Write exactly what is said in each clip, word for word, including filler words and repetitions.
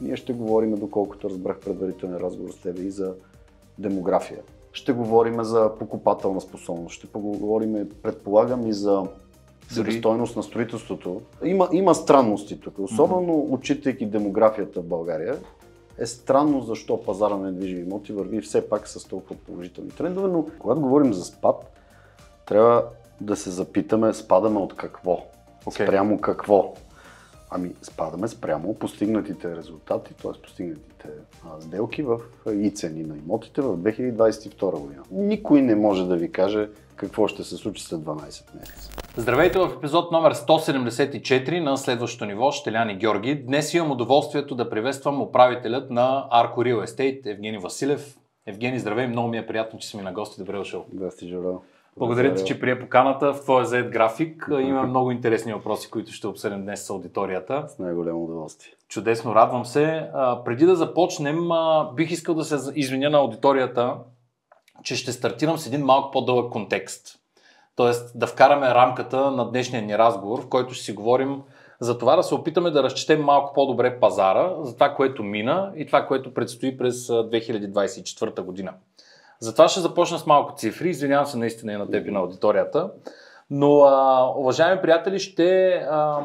Ние ще говорим, доколкото разбрах предварителен разговор с теб, и за демография. Ще говорим за покупателна способност, ще поговорим, предполагам, и за себестойност на строителството. Има, има странности тук, особено mm-hmm. отчитайки демографията в България. Е странно защо пазара на недвижими имоти върви все пак с толкова положителни трендове, но когато говорим за спад, трябва да се запитаме, спадаме от какво? Okay. Спрямо какво? Ами спадаме спрямо постигнатите резултати, т.е. постигнатите а, сделки в, и цени на имотите в две хиляди двадесет и втора година. Никой не може да ви каже какво ще се случи след дванадесет месеца. Здравейте в епизод номер сто седемдесет и четири на следващото ниво, Щелян и Георги. Днес имам удоволствието да приветствам управителят на Arco Real Estate, Евгени Василев. Евгени, здравей, много ми е приятно, че си ми на гости. Добре дошъл. Здрасти, Жоро. Благодаря ти, че прие поканата в твоя заед график. Има много интересни въпроси, които ще обсъдим днес с аудиторията. С най-голямо удоволствие. Чудесно, радвам се. А, преди да започнем, а, бих искал да се извиня на аудиторията, че ще стартирам с един малко по-дълъг контекст. Тоест да вкараме рамката на днешния ни разговор, в който ще си говорим за това да се опитаме да разчетем малко по-добре пазара, за това, което мина и това, което предстои през две хиляди двадесет и четвърта година. Затова ще започна с малко цифри, извинявам се наистина и на теб и на аудиторията, но, а, уважаеми приятели, ще а,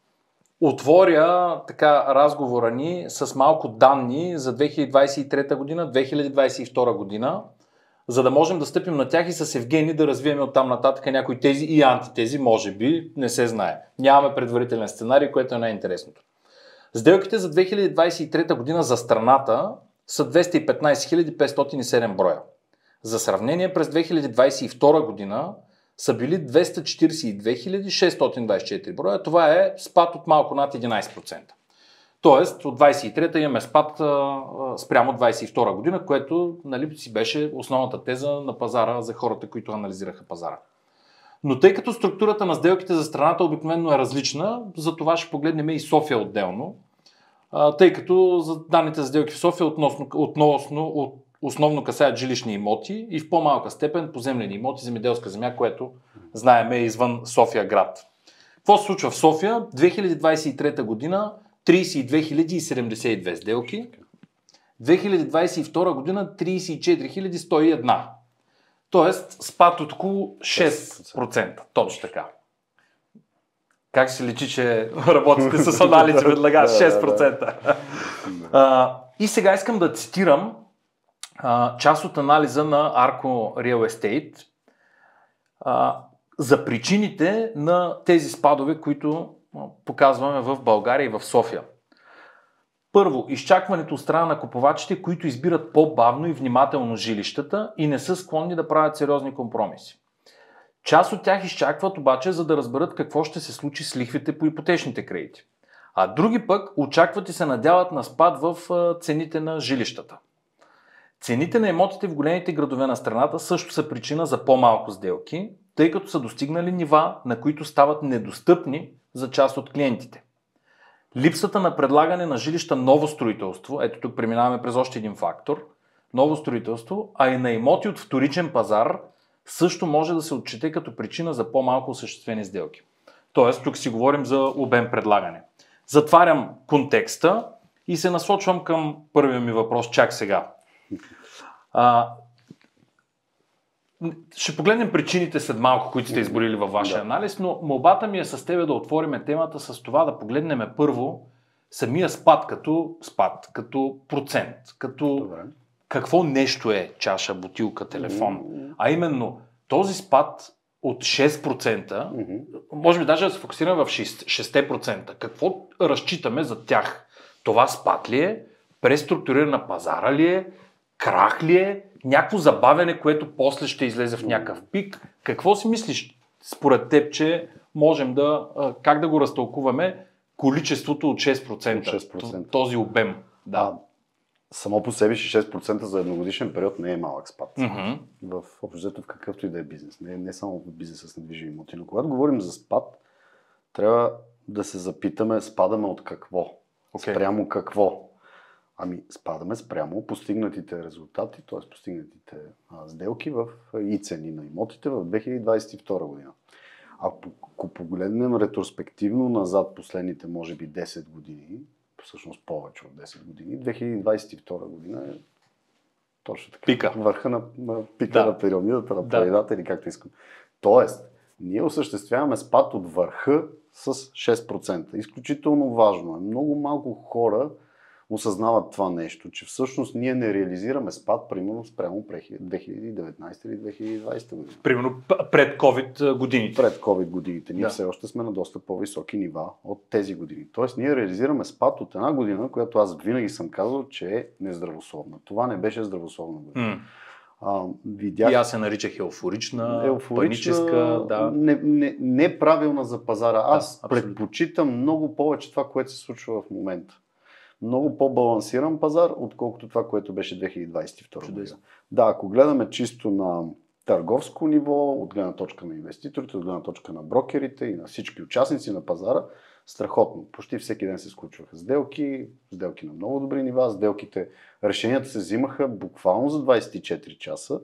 отворя така разговора ни с малко данни за две хиляди двадесет и трета година, две хиляди двадесет и втора година, за да можем да стъпим на тях и с Евгений да развием оттам нататък някои тези и антитези, може би, не се знае. Нямаме предварителен сценарий, което е най-интересното. Сделките за две хиляди двадесет и трета година за страната са двеста и петнадесет хиляди петстотин и седем броя. За сравнение, през две хиляди двадесет и втора година са били двеста четиридесет и две хиляди шестстотин двадесет и четири броя. Това е спад от малко над единадесет процента. Тоест, от двадесет и трета имаме спад а, спрямо двадесет и втора година, което, нали, си беше основната теза на пазара за хората, които анализираха пазара. Но тъй като структурата на сделките за страната обикновено е различна, за това ще погледнем и София отделно, а, тъй като за данните за сделки в София относно, относно, от, основно касаят жилищни имоти и в по-малка степен поземлени имоти, земеделска земя, което знаем е извън София град. Какво се случва в София? две хиляди двадесет и трета година тридесет и две хиляди седемдесет и две сделки, две хиляди двадесет и втора година тридесет и четири хиляди сто и една. Тоест спад от около шест процента. Точно така. Как се личи, че работите с анализи веднага? шест процента. а, и сега искам да цитирам а, част от анализа на Arco Real Estate а, за причините на тези спадове, които показваме в България и в София. Първо, изчакването от страна на купувачите, които избират по-бавно и внимателно жилищата и не са склонни да правят сериозни компромиси. Част от тях изчакват обаче, за да разберат какво ще се случи с лихвите по ипотечните кредити. А други пък очакват и се надяват на спад в цените на жилищата. Цените на имотите в големите градове на страната също са причина за по-малко сделки, тъй като са достигнали нива, на които стават недостъпни за част от клиентите. Липсата на предлагане на жилища ново строителство, ето тук преминаваме през още един фактор, ново строителство, а и на имоти от вторичен пазар също може да се отчете като причина за по-малко осъществени сделки. Тоест, тук си говорим за обем предлагане. Затварям контекста и се насочвам към първия ми въпрос чак сега. А, Ще погледнем причините след малко, които сте изборили във вашия да. анализ, но молбата ми е с тебе да отворим темата с това да погледнем първо самия спад като спад, като процент, като Добре. какво нещо е чаша, бутилка, телефон. Mm-hmm. А именно този спад от шест процента, mm-hmm. може би даже да се фокусираме в шест процента. Какво разчитаме за тях? Това спад ли е? Преструктурирана пазара ли е? Крах ли е? Някакво забавяне, което после ще излезе в някакъв пик. Какво си мислиш според теб, че можем да, как да го разтълкуваме количеството от шест процента, шест процента. Този обем? Да. А, само по себе си шест процента за едногодишен период не е малък спад. Mm-hmm. В общо в какъвто и да е бизнес. Не, не само в бизнес с недвижими имоти. Но когато говорим за спад, трябва да се запитаме, спадаме от какво? Okay. Спрямо какво? Ами спадаме спрямо постигнатите резултати, т.е. постигнатите а, сделки в, и цени на имотите в две хиляди двадесет и втора година. Ако погледнем ретроспективно назад последните, може би, десет години, всъщност повече от десет години. две хиляди двадесет и втора година е точно така. Пика. Върха на, на пика да. на пирамидата, на да. планината или както искам. Тоест, ние осъществяваме спад от върха с шест процента. Изключително важно е. Много малко хора осъзнават това нещо, че всъщност ние не реализираме спад, примерно спрямо две хиляди и деветнадесета или две хиляди и двадесета година. Примерно пред COVID годините. Пред COVID годините. Ние да. все още сме на доста по-високи нива от тези години. Тоест ние реализираме спад от една година, която аз винаги съм казал, че е нездравословна. Това не беше здравословна година. Mm. А, видях... И аз се наричах еуфорична, еуфорична паническа, да. Не, не, неправилна за пазара. Аз да, предпочитам много повече това, което се случва в момента. Много по-балансиран пазар, отколкото това, което беше две хиляди двадесет и втора година. Да, ако гледаме чисто на търговско ниво, от гледна точка на инвеститорите, от гледна точка на брокерите и на всички участници на пазара, страхотно. Почти всеки ден се случваха сделки, сделки на много добри нива, сделките, решенията се взимаха буквално за двадесет и четири часа,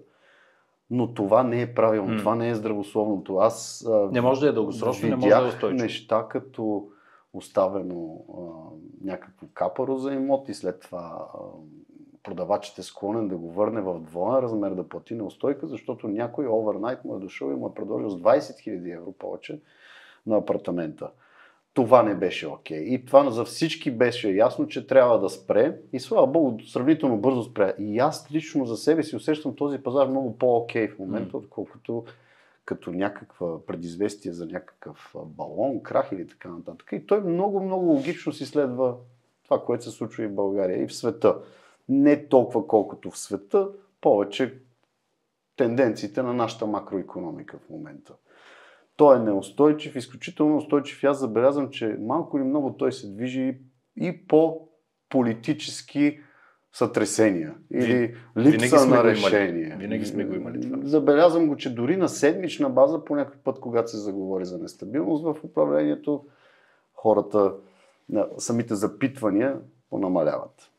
но това не е правилно, mm. това не е здравословното. Аз не може да е дългосрочно, не може да е устойчиво. Неща като оставено а, някакво капаро за имот и след това а, продавачът е склонен да го върне в двоен размер, да плати неустойка, защото някой овернайт му е дошъл и му е предложил с двадесет хиляди евро повече на апартамента. Това не беше окей. И това за всички беше ясно, че трябва да спре. И слава Богу, сравнително бързо спре. И аз лично за себе си усещам този пазар много по-окей в момента, mm. отколкото като някаква предизвестие за някакъв балон, крах или така нататък. И той много, много логично си следва това, което се случва и в България и в света. Не толкова колкото в света, повече тенденциите на нашата макроекономика в момента. Той е неустойчив, изключително устойчив. Аз забелязвам, че малко или много той се движи и по политически сътресения или липса на решение. Винаги сме го имали това. Забелязвам го, че дори на седмична база, по някакъв път, когато се заговори за нестабилност в управлението, хората, самите запитвания понамаляват.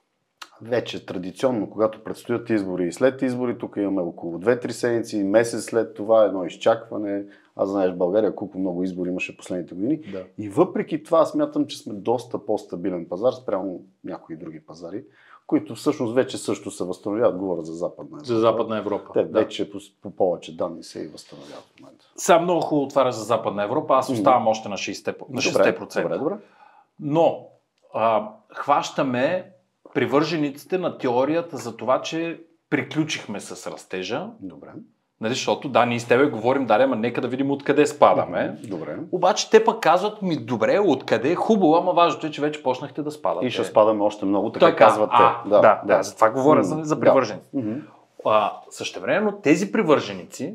Вече традиционно, когато предстоят избори и след избори, тук имаме около две-три седмици, месец след това едно изчакване. Аз знаеш в България колко много избори имаше последните години. Да. И въпреки това смятам, че сме доста по-стабилен пазар спрямо някои други пазари, които всъщност вече също се възстановяват. Говоря за Западна Европа. За Западна Европа. Те да. вече по, по повече данни се и възстановяват в момента. Сега много хубаво отваря за Западна Европа. Аз оставам mm. още на шестдесет процента. Добре, добре. Но а, хващаме привържениците на теорията за това, че приключихме с растежа. Добре. Нали, защото да, ние с тебе говорим, да, ама нека да видим откъде спадаме. Добре. Обаче те пък казват ми, добре, откъде е хубаво, ама важното е, че вече почнахте да спадате. И ще спадаме още много, така Той казват те. А, да, да, да, за това говоря mm-hmm. за, за привърженици. Да. Mm-hmm. А, същевременно тези привърженици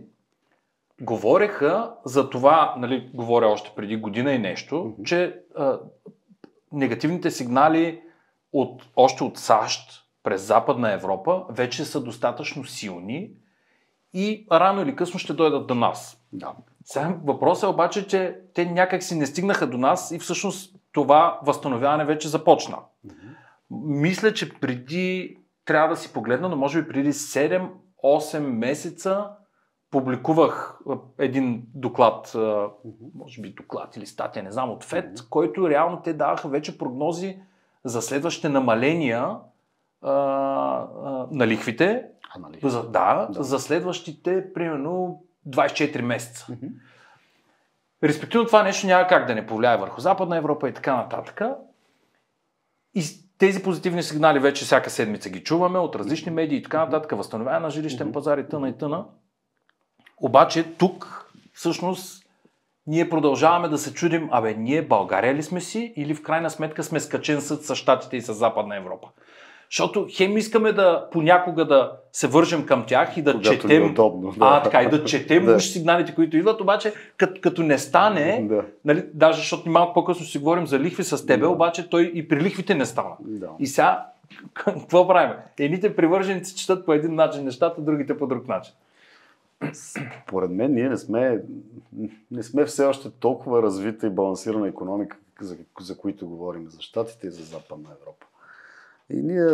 говореха за това, нали, говоря още преди година и нещо, mm-hmm. че а, негативните сигнали от, още от САЩ през Западна Европа вече са достатъчно силни и рано или късно ще дойдат до нас. Да. Сега въпросът е обаче, че те някак си не стигнаха до нас и всъщност това възстановяване вече започна. Mm-hmm. Мисля, че преди, трябва да си погледна, но може би преди седем-осем месеца публикувах един доклад, mm-hmm. може би доклад или статия, не знам, от ФЕД, mm-hmm. който реално те даваха вече прогнози за следващите намаления а, а, на лихвите. А, на лихвите. За, да, да, за следващите примерно двадесет и четири месеца. Mm-hmm. Респективно това нещо няма как да не повлияе върху Западна Европа и така нататък. И тези позитивни сигнали вече всяка седмица ги чуваме от различни медии и така нататък, възстановяване на жилищен mm-hmm. пазар и тъна и тъна. Обаче тук всъщност ние продължаваме да се чудим, абе ние България ли сме си или в крайна сметка сме скачен съд с Щатите и с Западна Европа. Защото хем искаме да понякога да се вържем към тях и да когато четем, е удобно, да. а, така, и да четем да. уж сигналите, които идват, обаче като, като не стане, да. нали, даже защото малко по-късно си говорим за лихви с тебе, да. Обаче той и при лихвите не стана. Да. И сега, какво правим? Едните привърженици четат по един начин нещата, другите по друг начин. Поред мен ние не сме, не сме все още толкова развита и балансирана икономика, за, за които говорим, за Щатите и за Западна Европа. И ние...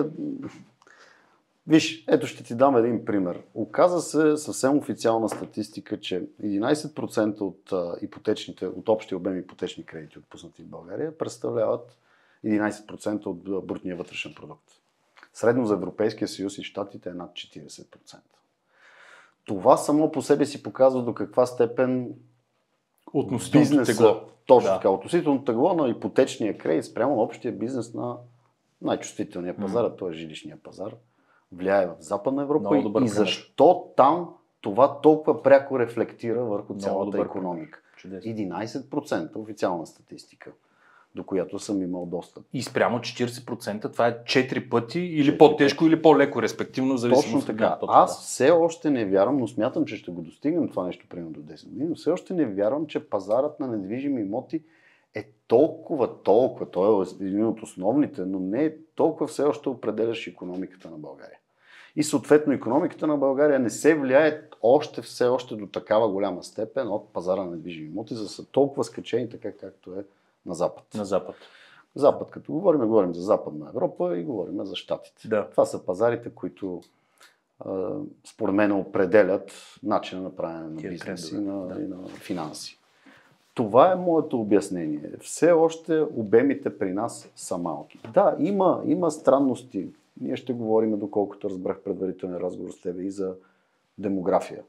Виж, ето ще ти дам един пример. Оказа се съвсем официална статистика, че единадесет процента от, а, ипотечните, от общия обем ипотечни кредити, отпуснати в България, представляват единайсет процента от брутния вътрешен продукт. Средно за Европейския съюз и щатите е над четирийсет процента. Това само по себе си показва до каква степен относителното тегло. Точно да. така. Относителното тегло на ипотечния кредит спрямо на общия бизнес на най-чувствителния пазар, mm. т.е. жилищния пазар, влияе в Западна Европа и, и защо там това толкова пряко рефлектира върху цялата икономика. единайсет процента официална статистика, до която съм имал достъп. И спрямо четирийсет процента това е четири пъти или четири по-тежко пъти. Или по-леко, респективно, зависимо. Точно така. Аз все още не вярвам, но смятам, че ще го достигнем това нещо примерно до десет години, но все още не вярвам, че пазарът на недвижими имоти е толкова, толкова, той е един от основните, но не е толкова все още определящ икономиката на България. И съответно икономиката на България не се влияе още все още до такава голяма степен от пазара на недвижими имоти, за да са толкова скачени така както е на Запад. На Запад. Запад, като говорим, говорим за Западна Европа и говорим за Щатите. Да. Това са пазарите, които а, според мен определят начина на правене на бизнес и на, да. и на финанси. Това е моето обяснение. Все още обемите при нас са малки. Да, има, има странности. Ние ще говорим, доколкото разбрах предварителен разговор с тебе, и за демография.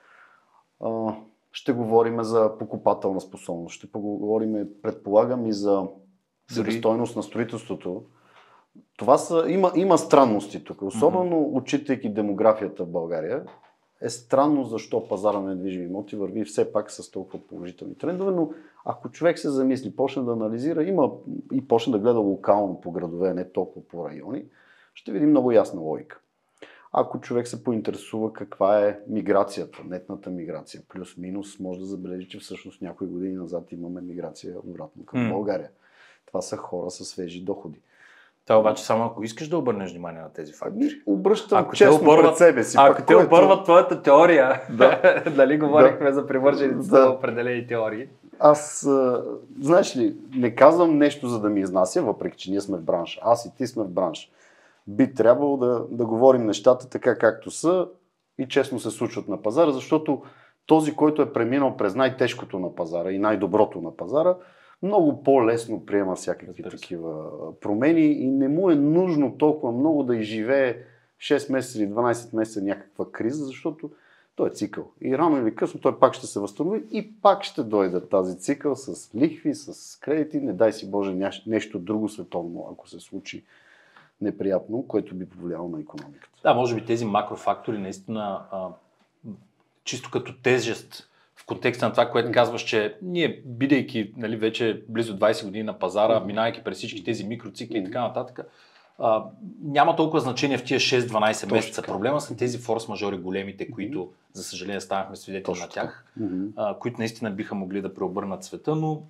А, ще говорим за покупателна способност. Ще поговорим, предполагам, и за себестойност на строителството. Това са, има, има странности тук. Особено mm-hmm. отчитайки демографията в България, е странно защо пазара на недвижими имоти върви все пак с толкова положителни трендове, но ако човек се замисли, почне да анализира, има и почне да гледа локално по градове, не толкова по райони, ще види много ясна логика. Ако човек се поинтересува каква е миграцията, нетната миграция, плюс-минус, може да забележи, че всъщност някои години назад имаме миграция обратно към mm. България. Това са хора със свежи доходи. Това обаче само ако искаш да обърнеш внимание на тези фактори. Обръщам ако честно обърват, пред себе си. Ако те който... обърват твоята теория, да. дали говорихме да. за привържениците да. на определени теории. Аз, а, знаеш ли, не казвам нещо за да ми изнася, въпреки че ние сме в бранш. Аз и ти сме в бранш. Би трябвало да, да говорим нещата така както са и честно се случват на пазара, защото този, който е преминал през най-тежкото на пазара и най-доброто на пазара, много по-лесно приема всякакви такива промени и не му е нужно толкова много да изживее шест месеца или дванайсет месеца някаква криза, защото той е цикъл. И рано или късно той пак ще се възстанови и пак ще дойде тази цикъл с лихви, с кредити, не дай си Боже нещо друго световно, ако се случи неприятно, което би повлияло на икономиката. Да, може би тези макрофактори наистина а, чисто като тежест в контекста на това, което казваш, че ние, бидейки нали, вече близо двайсет години на пазара, минайки през всички тези микроцикли и така нататък, а, няма толкова значение в тия шест-дванайсет месеца. Проблема са тези форс-мажори големите, които, за съжаление, станахме свидетели на тях, а, които наистина биха могли да преобърнат света, но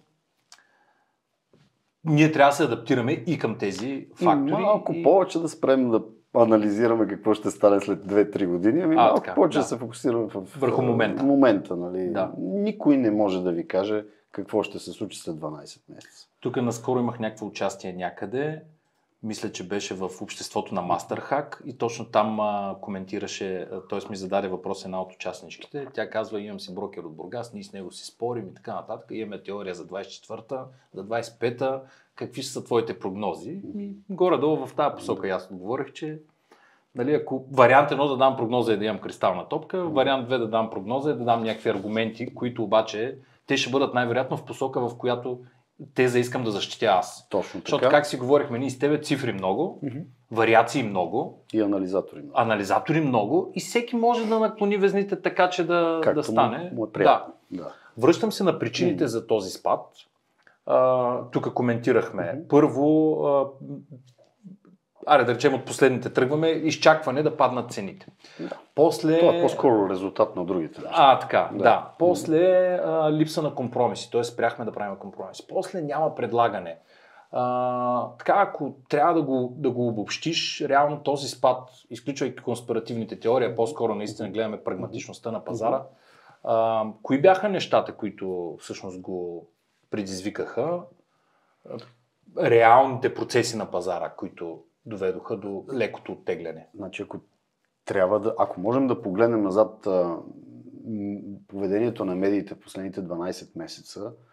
ние трябва да се адаптираме и към тези фактори. И малко и... повече да спрем да анализираме какво ще стане след две-три години, ами а, малко така, повече да се фокусираме в, върху момента. момента нали? Да. Никой не може да ви каже какво ще се случи след дванайсет месеца. Тук наскоро имах някакво участие някъде, мисля, че беше в обществото на Мастерхак и точно там а, коментираше, т.е. ми зададе въпрос една от участничките. Тя казва, имам си брокер от Бургас, ние с него си спорим и така нататък. Имаме теория за двайсет и четвърта, за двайсет и пета. Какви са твоите прогнози? И горе-долу в тази посока ясно говорех, че нали, ако вариант едно да дам прогноза е да имам кристална топка, вариант две да дам прогноза е да дам някакви аргументи, които обаче те ще бъдат най-вероятно в посока, в която теза искам да защитя аз. Точно така. Защото как си говорихме ние с тебе, цифри много, mm-hmm. вариации много. И анализатори много. Анализатори много и всеки може да наклони везните така, че да, да стане. Му е приятно. Да. Да. Връщам се на причините mm-hmm. за този спад. Тук коментирахме. Mm-hmm. Първо, а, аре да речем от последните тръгваме, изчакване да паднат цените. Да. После... Това е по-скоро резултат на другите неща. А, така, да. да. После а, липса на компромиси, т.е. спряхме да правим компромиси. После няма предлагане. А, така, ако трябва да го, да го обобщиш, реално този спад, изключвайки конспиративните теории, по-скоро наистина гледаме прагматичността на пазара. А, кои бяха нещата, които всъщност го предизвикаха? Реалните процеси на пазара, които доведоха до лекото оттегляне. Значи, ако трябва да, ако можем да погледнем назад а, поведението на медиите в последните дванайсет месеца,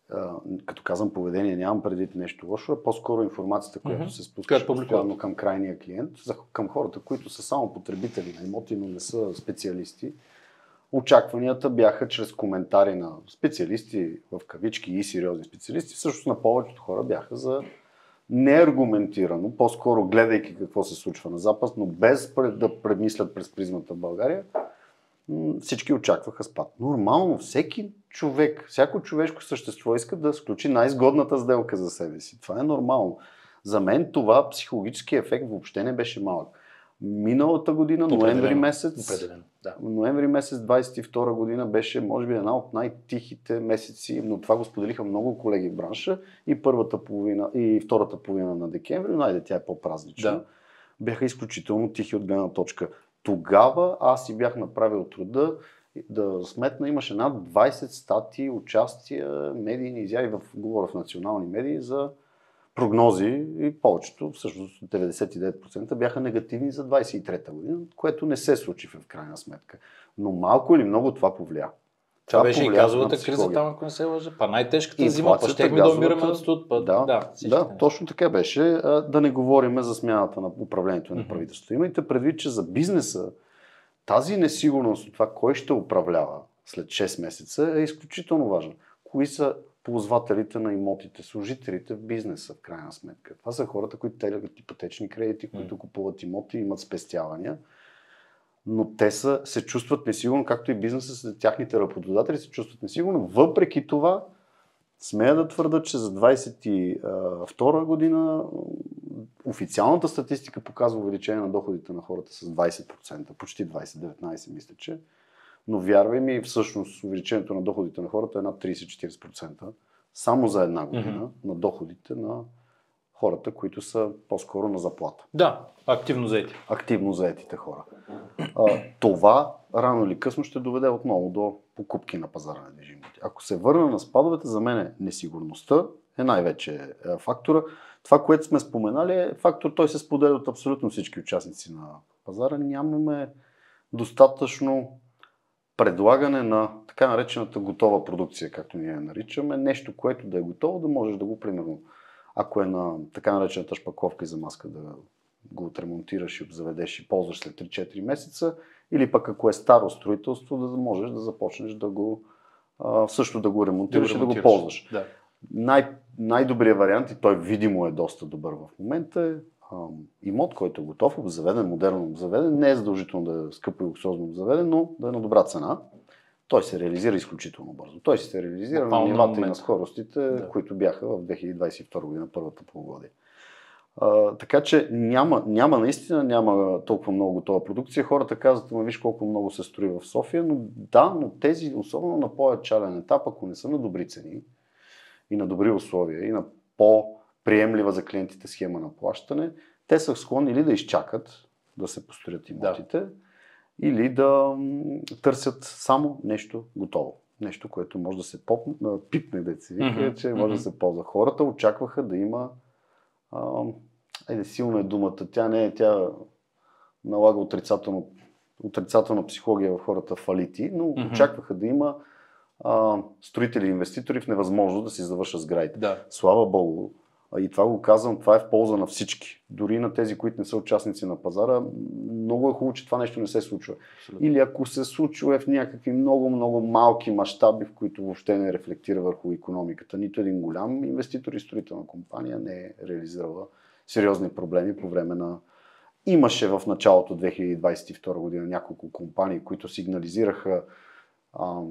като казвам поведение, нямам предвид нещо лошо, а по-скоро информацията, която mm-hmm. се спуска постоянно към крайния клиент, към хората, които са само потребители на имоти, но не са специалисти. Очакванията бяха чрез коментари на специалисти, в кавички и сериозни специалисти, всъщност на повечето хора бяха за неаргументирано, по-скоро гледайки какво се случва на Запад, но без да премислят през призмата в България, всички очакваха спад. Нормално, всеки човек, всяко човешко същество иска да сключи най-изгодната сделка за себе си. Това е нормално. За мен това психологически ефект въобще не беше малък. Миналата година, ноември месец, да. ноември месец двадесет и втора година беше, може би, една от най-тихите месеци, но това го споделиха много колеги в бранша и първата половина, и втората половина на декември, найде тя е по-празнична. Да. Бяха изключително тихи от гледна точка. Тогава аз си бях направил труда да сметна, имаше над двадесет статии, участия, медийни изяви, в, говоря в национални медии, за прогнози и повечето, всъщност деветдесет и девет процента бяха негативни за двадесет и трета година, което не се случи в крайна сметка. Но малко или много това повлия. Това, това беше и газовата криза там, ако не се лъжа. Па най-тежката зима, па щехме да умираме от студ. Па, да, да, да точно така беше. Да не говорим за смяната на управлението mm-hmm. на правителството. Имайте предвид, че за бизнеса тази несигурност от това кой ще управлява след шест месеца е изключително важна. Кои са ползвателите на имотите, служителите в бизнеса, в крайна сметка. Това са хората, които теглят ипотечни кредити, които купуват имоти, имат спестявания, но те са, се чувстват несигурно, както и бизнеса, тяхните работодатели се чувстват несигурно. Въпреки това, смея да твърда, че за двадесет и втора година официалната статистика показва увеличение на доходите на хората с двадесет процента, почти двадесет, деветнадесет мисля, че. Но вярвай ми, всъщност увеличението на доходите на хората е над тридесет до четиридесет процента само за една година mm-hmm. на доходите на хората, които са по-скоро на заплата. Да, активно заети. Активно заетите хора. А, това рано или късно ще доведе отново до покупки на пазара на недвижими имоти. Ако се върна на спадовете, за мен несигурността е най-вече фактора. Това, което сме споменали, е фактор, той се споделя от абсолютно всички участници на пазара. Нямаме достатъчно предлагане на така наречената готова продукция, както ние я наричаме, нещо, което да е готово, да можеш да го, примерно, ако е на така наречената шпаковка и за маска, да го отремонтираш и обзаведеш и ползваш след три-четири месеца, или пък ако е старо строителство, да можеш да започнеш да го а, също да го ремонтираш да и да го ползваш. Да. Най- най-добрият вариант, и той видимо е доста добър в момента, е имот, който е готов, обзаведен, модерно обзаведен, не е задължително да е скъпо и луксозно обзаведен, но да е на добра цена. Той се реализира изключително бързо. Той се реализира на нивата и на скоростите, да. които бяха в две хиляди двадесет и втора година, първата полугодие. А, така че няма, няма наистина, няма толкова много готова продукция. Хората казват, ама виж колко много се строи в София, но да, но тези, особено на по-начален етап, ако не са на добри цени и на добри условия и на по приемлива за клиентите схема на плащане, те са склонни или да изчакат да се построят имотите, да. или да търсят само нещо готово. Нещо, което може да се поп... пипне, да се вика, mm-hmm. че може mm-hmm. да се ползва. Хората очакваха да има а, айде, силна е думата, тя не е, тя налага отрицателно, отрицателна психология в хората фалити, но mm-hmm. очакваха да има а, строители и инвеститори в невъзможност да си завършат сградите. Да. Слава Богу, и това го казвам, това е в полза на всички. Дори на тези, които не са участници на пазара, много е хубаво, че това нещо не се случва. Абсолютно. Или ако се случва е в някакви много-много малки мащаби, в които въобще не рефлектира върху икономиката. Нито един голям инвеститор и строителна компания не е реализирала сериозни проблеми по време на... Имаше в началото две хиляди двадесет и втора година няколко компании, които сигнализираха ам,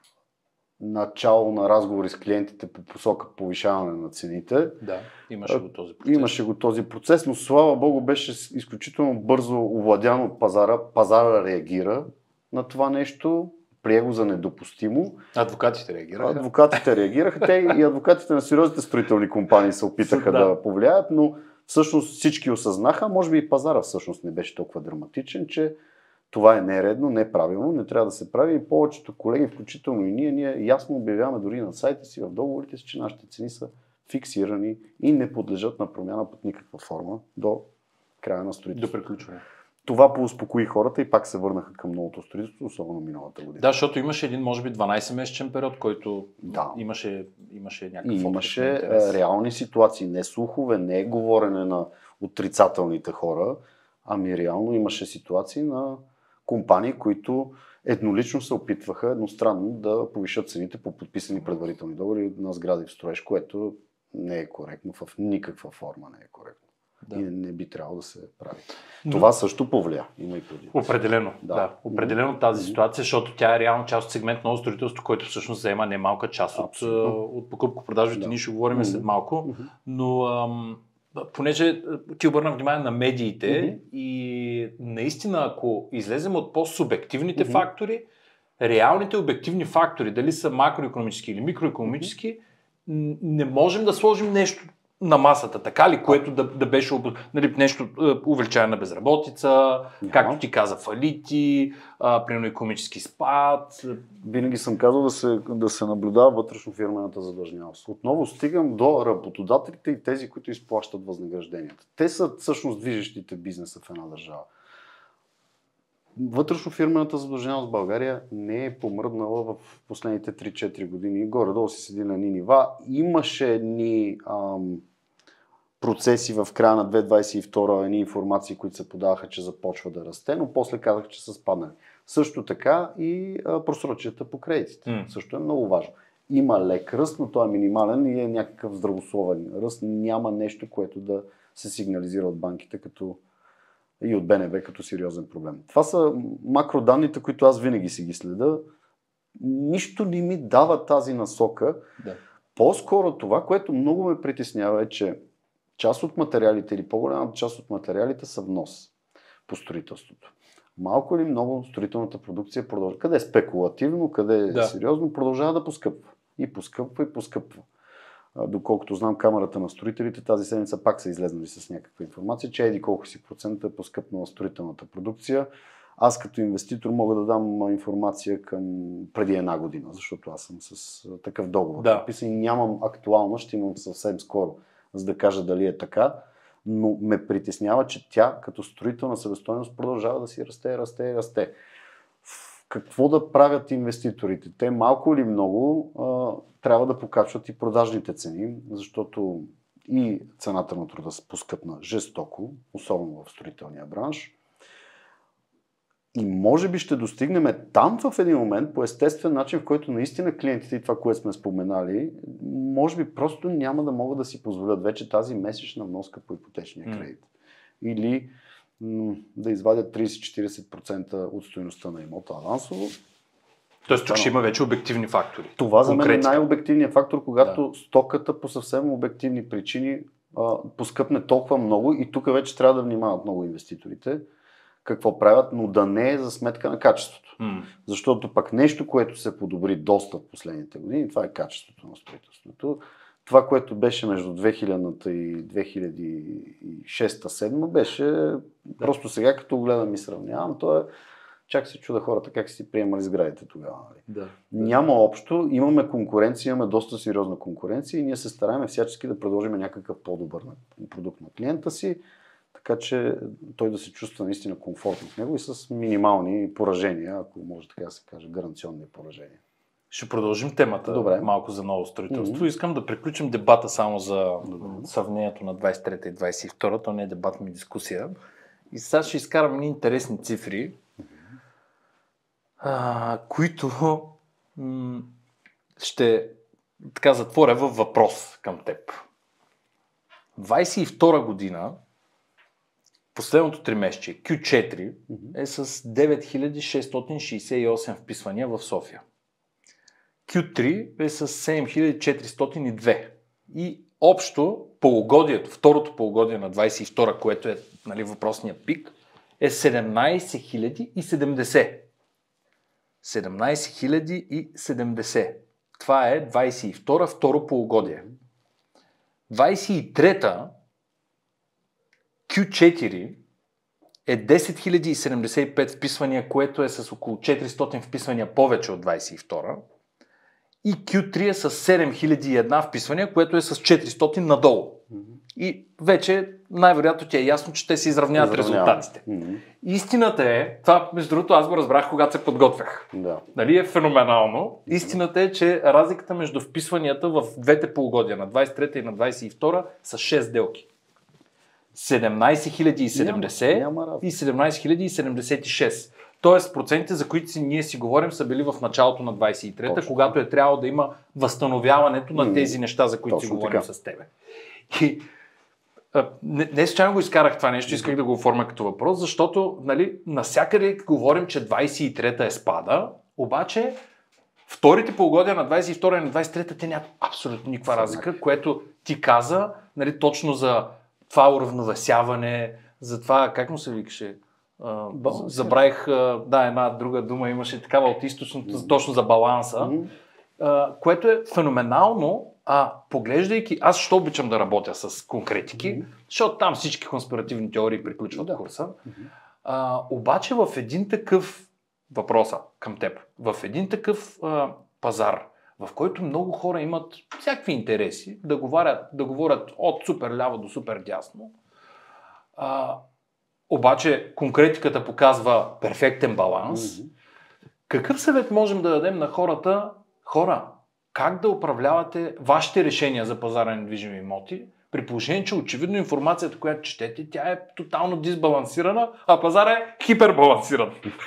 начало на разговори с клиентите по посока повишаване на цените. Да, имаше го този процес. Имаше го този процес, но слава Богу беше изключително бързо овладян от пазара. Пазара реагира на това нещо, прие го за недопустимо. Адвокатите реагираха. Адвокатите реагираха. Те и адвокатите на сериозните строителни компании се опитаха да. да повлияят, но всъщност всички осъзнаха, може би и пазара всъщност не беше толкова драматичен, че това е нередно, неправилно, не трябва да се прави и повечето колеги, включително и ние, ние ясно обявяваме дори на сайта си, в договорите си, че нашите цени са фиксирани и не подлежат на промяна под никаква форма до края на строителството. До приключване. това поуспокои хората и пак се върнаха към новото строителство, особено миналата година. Да, защото имаше един, може би, дванайсет-месечен период, който да. имаше, имаше някакъв и имаше реални ситуации, не слухове, не говорене на отрицателните хора, ами реално имаше ситуации на компании, които еднолично се опитваха едностранно да повишат цените по подписани предварителни договори на сгради в строеж, което не е коректно, в никаква форма не е коректно. Да. И не, не би трябвало да се прави. Но... Това също повлия. Има и преди. Определено. Да. Да. Определено тази ситуация, защото тя е реално част от сегмент ново строителство, който всъщност заема немалка част от, от покупко-продажбите. Да. Ние ще говорим mm-hmm. след малко. Mm-hmm. Но ам, понеже ти обърна внимание на медиите mm-hmm. и наистина, ако излезем от по-субективните mm-hmm. фактори, реалните обективни фактори, дали са макроекономически или микроекономически, mm-hmm. не можем да сложим нещо на масата, така ли, което да, да беше нали, нещо увеличаване на безработица, yeah. както ти каза, фалити, а, примерно икономически спад. Винаги съм казал да се, да се наблюдава вътрешно фирмената задлъжнялост. Отново стигам до работодателите и тези, които изплащат възнагражденията. Те са всъщност движещите бизнеса в една държава. Вътрешно фирмената задлъжнялост в България не е помръднала в последните три-четири години. Горе-долу си седи на ни нива. Имаше едни ам, процеси в края на две хиляди двадесет и втора, едни информации, които се подаваха, че започва да расте, но после казах, че са спаднали. Също така и а, просрочията по кредитите. Mm. Също е много важно. Има лек ръст, но той е минимален и е някакъв здравословен ръст. Няма нещо, което да се сигнализира от банките като и от Б Н Б като сериозен проблем. Това са макроданните, които аз винаги си ги следа. Нищо не ми дава тази насока. Да. По-скоро това, което много ме притеснява е, че част от материалите или по-голямата част от материалите са внос по строителството. Малко или много строителната продукция продължава. Къде е спекулативно, къде е да. сериозно, продължава да поскъпва. И поскъпва, и поскъпва. Доколкото знам, Камарата на строителите тази седмица пак са излезнали с някаква информация, че еди колко си процента е поскъпнала строителната продукция. Аз като инвеститор мога да дам информация към преди една година, защото аз съм с такъв договор. Да. И нямам актуално, ще имам съвсем скоро, за да кажа дали е така, но ме притеснява, че тя като строителна себестойност продължава да си расте, расте, расте. Какво да правят инвеститорите? Те малко или много а, трябва да покачват и продажните цени, защото и цената на труда се поскъпна жестоко, особено в строителния бранш. И може би ще достигнем там в един момент по естествен начин, в който наистина клиентите и това, което сме споменали, може би просто няма да могат да си позволят вече тази месечна вноска по ипотечния кредит. Mm. Или м- да извадят трийсет-четирийсет процента от стойността на имота авансово. Тоест тук ще има вече обективни фактори. Това за мен е най-обективният фактор, когато да. стоката по съвсем обективни причини а, поскъпне толкова много и тук вече трябва да внимават много инвеститорите какво правят, но да не е за сметка на качеството. Mm. Защото пък нещо, което се подобри доста в последните години, това е качеството на строителството. Това, което беше между две хилядната и две хиляди и шеста-седма, беше да. Просто сега, като гледам и сравнявам, то е чак се чуда хората как си приемали сградите тогава. Да. Няма общо, имаме конкуренция, имаме доста сериозна конкуренция и ние се стараем всячески да предложим някакъв по-добър продукт на клиента си, така че той да се чувства наистина комфортно в него и с минимални поражения, ако може така да се каже, гаранционни поражения. Ще продължим темата Добре. малко за ново строителство. Mm-hmm. Искам да приключим дебата само за mm-hmm. сравнението на двадесет и трета и двадесет и втора. То не е дебат, ми дискусия. И сега ще изкарам едни интересни цифри, mm-hmm. а, които м- ще така затворя във въпрос към теб. двадесет и втора година последното тримесечие, Q четири, mm-hmm. е с девет хиляди шестстотин шейсет и осем вписвания в София. Q три е с седем хиляди четиристотин и две. И общо полугодието, второто полугодие на двадесет и втора, което е нали, въпросния пик, е седемнадесет хиляди и седемдесет. седемнадесет хиляди и седемдесет. Това е двадесет и втора, второ полугодие. двадесет и трета Q четири е десет хиляди седемдесет и пет вписвания, което е с около четиристотин вписвания повече от двадесет и втора. И Q три е с седем хиляди и една вписвания, което е с четиристотин надолу. И вече най-вероятно ти е ясно, че те се изравняват Изравнява. резултатите. Mm-hmm. Истината е, това между другото аз го разбрах, когато се подготвях. Да. Нали е феноменално. Истината е, че разликата между вписванията в двете полугодия, на двадесет и трета и на двадесет и втора, са шест сделки. седемнадесет хиляди и седемдесет Няма, няма и седемнадесет хиляди и седемдесет и шест. Тоест процентите, за които си, ние си говорим, са били в началото на двадесет и трета, Точно. когато е трябвало да има възстановяването на М, тези неща, за които си точно говорим така. с тебе. И а, не, не случайно го изкарах това нещо, исках да го оформя като въпрос, защото нали, насякъде говорим, че двадесет и трета е спада, обаче вторите полугодия на двадесет и втора и на двадесет и трета те нямат абсолютно никаква разлика, което ти каза нали, точно за това уравновесяване, за това, как му се викаше? Uh, забравих, uh, да, една друга дума имаше такава от източното, mm-hmm. точно за баланса, mm-hmm. uh, което е феноменално, а поглеждайки, аз ще обичам да работя с конкретики, mm-hmm. защото там всички конспиративни теории приключват да. Курса, mm-hmm. uh, обаче в един такъв въпроса към теб, в един такъв uh, пазар, в който много хора имат всякакви интереси, да говорят, да говорят от супер ляво до супер дясно, uh, обаче конкретиката показва перфектен баланс. Mm-hmm. Какъв съвет можем да дадем на хората? Хора, как да управлявате вашите решения за пазара на недвижими имоти, при положение, че очевидно информацията, която четете, тя е тотално дисбалансирана, а пазара е хипербалансиран.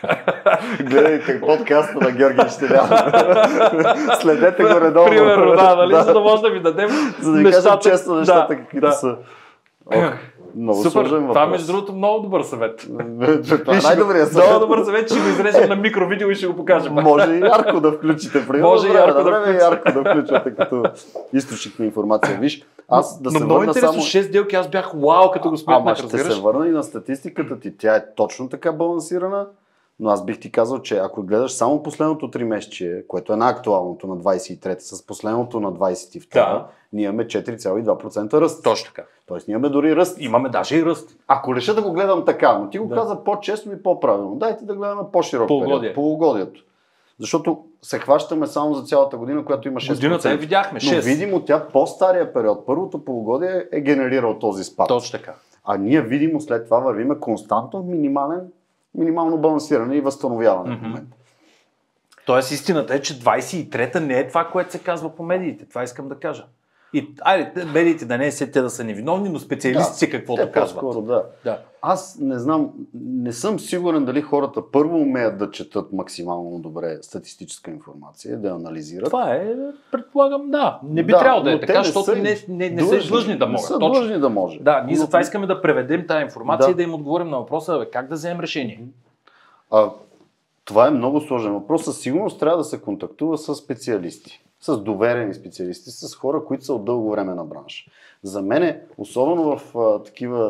Гледайте подкаста на Георги Щелян. Следете го редовно. Примерно, да, нали, да. За да може да ви дадем за да ви нещата, кажем често нещата, да, каквито да. са. Ох, много супер, сложен въпрос. това между другото много добър съвет. Това е най-добрият съвет. Много добър съвет, ще го изрежем на микровидео и ще го покажем. Може и ярко да включите. Примерно, Може и ярко да, да, ярко да включвате като източник на информация. Виж, аз да но се много върна интересно, само... шест делки, аз бях вау, като го сметнах, Ама ще разбираш? се върна и на статистиката ти. Тя е точно така балансирана, но аз бих ти казал, че ако гледаш само последното три месече, което е на-актуалното на двадесет и трета с последното на двадесет и втора, да. Ние имаме четири цяло и два процента ръст. Точно така. Тоест ние имаме дори ръст. Имаме даже и ръст. Ако реша да го гледам така, но ти го да. каза по-честно и по-правилно, дайте да гледаме по-широк Полугодие. период. Полугодието. Защото се хващаме само за цялата година, която има шест процента. Годината я видяхме, шест. Но видимо тя по-стария период, първото полугодие е генерирал този спад. Точно така. А ние видимо след това вървиме константно минимален, минимално балансиране и възстановяване mm-hmm. в момента. Тоест истината е, че двадесет и трета не е това, което се казва по медиите. Това искам да кажа. И айде, медиите да не е се те да са невиновни, но специалистите да, каквото казват. По-скоро, да. да. Аз не знам, не съм сигурен дали хората първо умеят да четат максимално добре статистическа информация, да анализират. Това е, предполагам, да. Не би да, трябвало да е така, защото са, не, не, не са длъжни да могат. Не са длъжни да може. Да, ние затова искаме да преведем тази информация да. И да им отговорим на въпроса, бе, как да вземем решение. А, това е много сложен въпрос. Със сигурност трябва да се контактува с специалисти. С доверени специалисти, с хора, които са от дълго време на бранша. За мен, особено в а, такива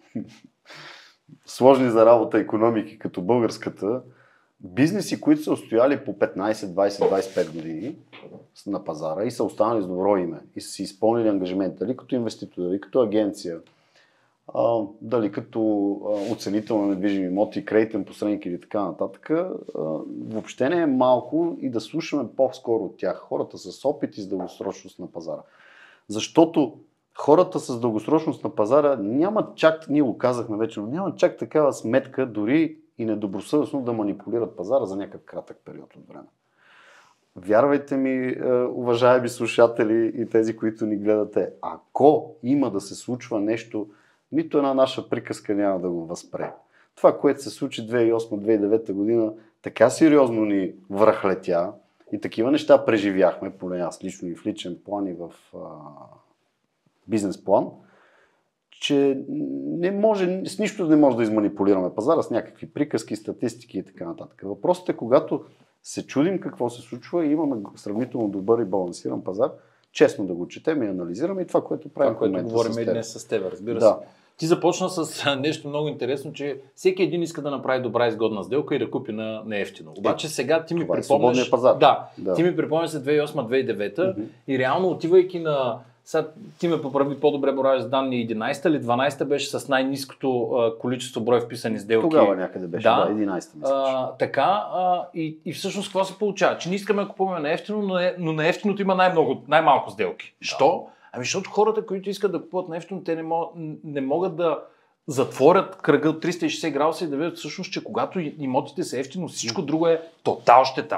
сложни за работа икономики, като българската, бизнеси, които са устояли по петнадесет, двадесет, двадесет и пет години на пазара и са останали с добро име и са си изпълнили ангажимент, дали като инвеститор, дали като агенция, а, дали като а, оценител на недвижими имоти, кредитен посредник или така нататък, а, въобще не е малко и да слушаме по-скоро от тях. Хората с опит и с дългосрочност на пазара. Защото хората с дългосрочност на пазара нямат чак, ние го казахме вече, но нямат чак такава сметка, дори и недобросъвестно да манипулират пазара за някакъв кратък период от време. Вярвайте ми, уважаеми слушатели и тези, които ни гледате, ако има да се случва нещо, нито една наша приказка няма да го възпре. Това, което се случи две хиляди и осма - две хиляди и девета година, така сериозно ни връхлетя и такива неща преживяхме, поне аз лично и в личен план и в а, бизнес план, че не може, с нищо не може да изманипулираме пазара с някакви приказки, статистики и така нататък. Въпросът е, когато се чудим какво се случва и имаме сравнително добър и балансиран пазар, честно да го четем и анализираме и това, което правим това, в момента което говорим с днес с теб, разбира да. се. Ти започна с нещо много интересно, че всеки един иска да направи добра изгодна сделка и да купи на, на ефтино. Обаче сега ти ми това припомняш... Е пазар. Да, да, ти ми припомняш за две хиляди и осма - две хиляди и девета mm-hmm. и реално отивайки на... Сега ти ме поправи по-добре боравиш с данни, единадесета или дванадесета беше с най-ниското а, количество брой вписани сделки. Тогава някъде беше, да, да единадесета а, така, а, и, и всъщност какво се получава? Че не искаме да купуваме на ефтино, но, е, но на ефтиното има най-много, най-малко сделки. Да. Що? Ами защото хората, които искат да купуват нефтено, те не, мог, не могат да затворят кръга от триста и шейсет градуса и да видят всъщност, че когато имотите са ефтино, всичко друго е тотал щета.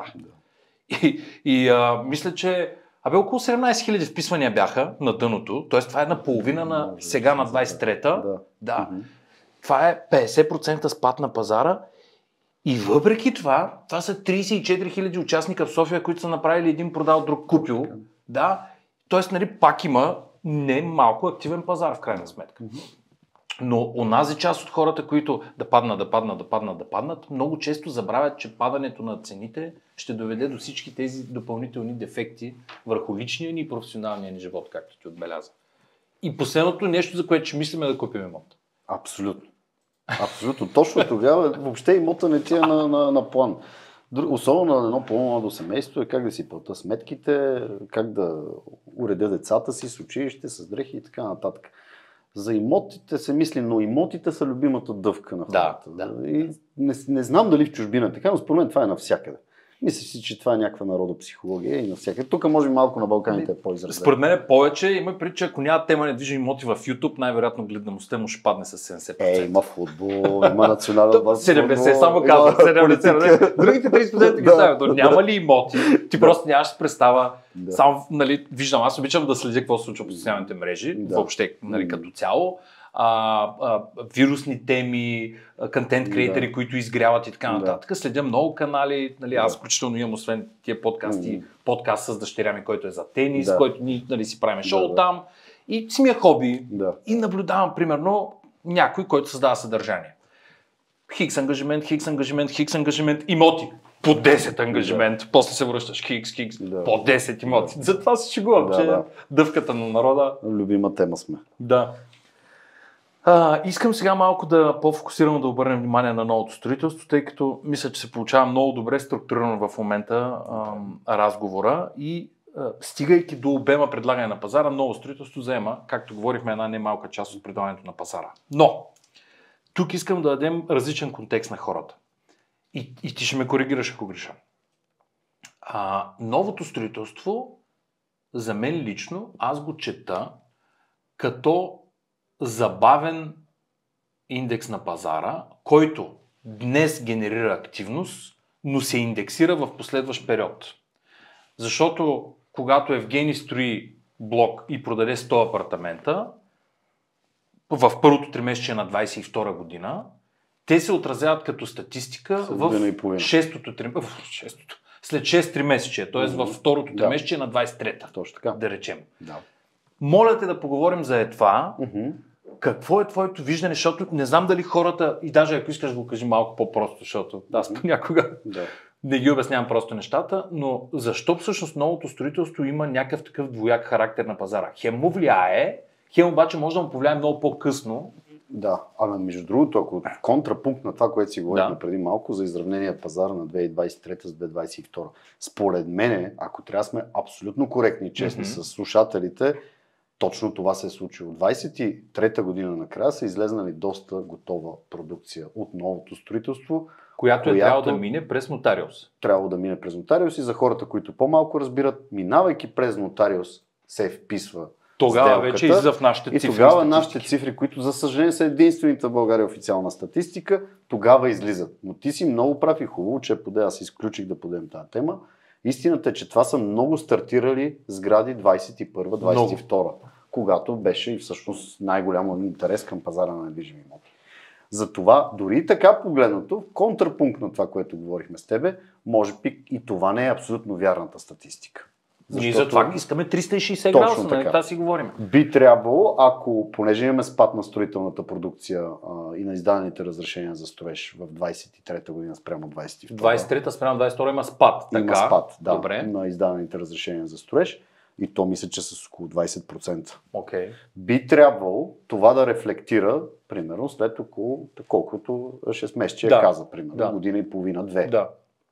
И, и а, мисля, че абе, около седемнайсет хиляди вписвания бяха на дъното, т.е. това е наполовина на сега на двайсет и трета. Да. Да. Mm-hmm. Това е петдесет процента спад на пазара и въпреки това, това са трийсет и четири хиляди участника в София, които са направили един продал, друг купил. Да. Т.е. нали, пак има не малко активен пазар в крайна сметка. Mm-hmm. Но онази част от хората, които да паднат, да паднат, да паднат, да паднат, много често забравят, че падането на цените ще доведе до всички тези допълнителни дефекти върху личния ни и професионалния ни живот, както ти отбеляза. И последното нещо, за което ще мислим е да купим имот. Абсолютно. Абсолютно. Точно тогава въобще имота не ти е на, на, на план. Особено на едно по-младо семейство е как да си плата сметките, как да уредя децата си с училище, с дрехи и така нататък. За имотите се мисли, но имотите са любимата дъвка на хората. Да, да. И не, не знам дали в чужбина така, но според мен това е навсякъде. Мисля си, че това е някаква народопсихология и навсякъде. Тук може малко на Балканите е по-изразено. Според мен е повече. Има пред, че ако няма тема недвижими имоти в YouTube, най-вероятно гледаността му ще падне с седемдесет процента. Е, има футбол, има национален баскетбол. седемдесет, само казвам. седемдесет. Другите трийсет процента ги ставят. Но няма ли имоти? Ти просто нямаш представа. Да. Само, нали, виждам, аз обичам да следя какво се случва по социалните мрежи, да. Въобще, нали, като цяло. А, а, вирусни теми, контент креатори, да. Които изгряват и така нататък. Да. Следя много канали, нали, да. Аз включително имам освен тия подкасти, mm-hmm. подкаст с дъщеря ми, който е за тенис, да. Който ние, нали, си правим шоу да, там и си ми е хоби да. И наблюдавам примерно някой, който създава съдържание. Хикс ангажимент, хикс ангажимент, хикс ангажимент, имоти. По десет ангажимент, да. После се връщаш хикс, хикс, да. По десет имоти. Да. Затова се шегувам, да, че да. Дъвката на народа. Любима тема сме. Да. А, искам сега малко да по-фокусирано да обърнем внимание на новото строителство, тъй като мисля, че се получава много добре структурирано в момента а, разговора и а, стигайки до обема предлагане на пазара, ново строителство заема, както говорихме, една немалка част от предлагането на пазара. Но, тук искам да дадем различен контекст на хората. И, и ти ще ме коригираш, ако греша. А, новото строителство, за мен лично, аз го чета като забавен индекс на пазара, който днес генерира активност, но се индексира в последващ период. Защото когато Евгений строи блок и продаде сто апартамента, в първото тримесечие на двайсет и втора година, те се отразяват като статистика в шестото тримесечие. След шест тримесечия, т.е. във второто да. Тримесечие на двайсет и трета. Точно така. Да речем. Да. Моля те да поговорим за е това. Uh-huh. Какво е твоето виждане, защото не знам дали хората, и даже ако искаш го кажи малко по-просто, защото аз понякога да. Не ги обяснявам просто нещата, но защо всъщност новото строителство има някакъв такъв двояк характер на пазара? Хем му влияе, хем обаче може да му повлияе много по-късно. Да, а между другото, ако контрапункт на това, което си говорихме да. Преди малко за изравнения пазар на две хиляди двайсет и трета с две хиляди двайсет и втора. Според мен, ако трябва да сме абсолютно коректни и честни mm-hmm. с слушателите, точно това се е случило. двайсет и трета година накрая са излезнали доста готова продукция от новото строителство, която е която трябвало да мине през нотариус. Трябвало да мине през нотариус и за хората, които по-малко разбират, минавайки през нотариус се вписва тогава сделката, вече излиза в нашите цифри. И тогава нашите цифри, които за съжаление са единствените в България официална статистика, тогава излизат. Но ти си много прав и хубаво, че поде аз изключих да подем тази тема. Истината е, че това са много стартирали сгради двайсет и първа двайсет и втора, когато беше и всъщност най-голям интерес към пазара на недвижими имоти. Затова, дори така погледнато, в контрапункт на това, което говорихме с тебе, може би и това не е абсолютно вярната статистика. Ние за това искаме триста и шейсет градуса, на това си говорим. Би трябвало, ако, понеже имаме спад на строителната продукция а, и на издадените разрешения за строеж в двайсет и трета година спрямо двайсет и втора. двайсет и трета спрямо двайсет и втора има спад. Така? Има спад, да, добре. На издадените разрешения за строеж. И то мисля, че с около двайсет процента. Okay. Би трябвало това да рефлектира, примерно, след около колкото шест месеца да. Каза, примерно, да. Година и половина, две. Да.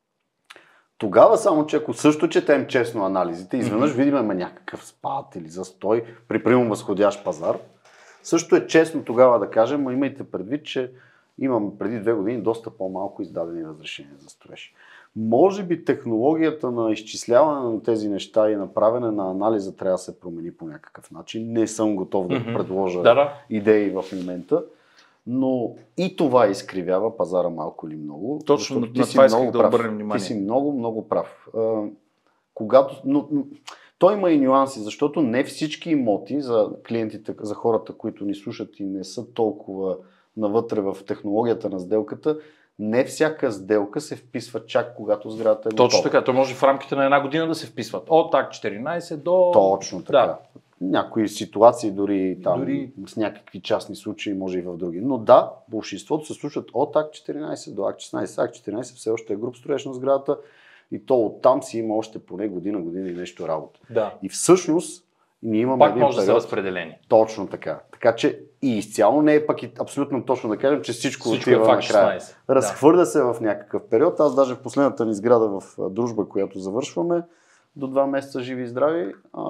Тогава само, че ако също четем честно анализите, изведнъж mm-hmm. видим някакъв спад или застой при примерно възходящ пазар, също е честно тогава да кажем, но имайте предвид, че имам преди две години доста по-малко издадени разрешения за строеж. Може би технологията на изчисляване на тези неща и направене на анализа трябва да се промени по някакъв начин. Не съм готов да Mm-hmm. предложа Да, да. идеи в момента, но и това изкривява пазара малко или много. Точно защото на ти това си исках много да прав. обърнем внимание. Ти си много, много прав. А, когато, но, но, той има и нюанси, защото не всички имоти за клиентите, за хората, които ни слушат и не са толкова навътре в технологията на сделката, не всяка сделка се вписва чак когато сградата е готова. Точно така, то може в рамките на една година да се вписват. От акт четиринайсет до... Точно така. Да. Някои ситуации, дори там Дори... с някакви частни случаи, може и в други. Но да, большинството се случват от акт четиринайсет до акт шестнайсет. Акт четиринайсет все още е груб строеж на сградата и то оттам си има още поне година, година и нещо работа. Да. И всъщност ние имаме Пак един може период... да са разпределени. Точно така. Така че и изцяло не е пък и абсолютно точно да кажем, че всичко, Всичко отива е факт накрая. шестнайсет. Разхвърля да. се в някакъв период. Аз даже в последната ни сграда в Дружба, която завършваме, до два месеца живи и здрави, а,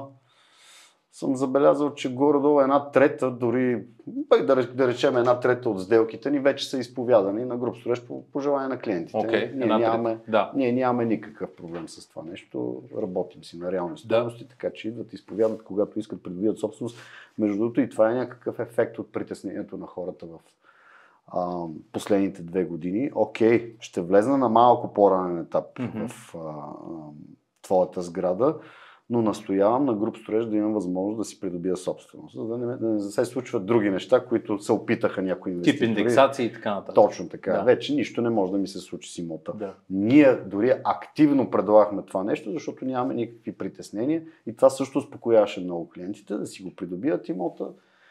съм забелязал, че горе-долу една трета, дори да, да речем една трета от сделките ни вече са изповядани на груп строеж по, по желание на клиентите. Okay, ние, нямаме, да. ние нямаме никакъв проблем с това нещо. Работим си на реални стойности, да. Така че идват, изповядат, когато искат придобият собственост. Между другото и това е някакъв ефект от притеснението на хората в а, последните две години. Окей, ще влезна на малко по-ранен етап mm-hmm. в а, а, твоята сграда, но настоявам на груп строеж да имам възможност да си придобия собственост, за да не, да не се случват други неща, които се опитаха някои инвеститори. Тип индексации и така нататък. Точно така. Да. Вече нищо не може да ми се случи с имота. Да. Ние дори активно предлагахме това нещо, защото нямаме никакви притеснения и това също успокояваше много клиентите да си го придобият имота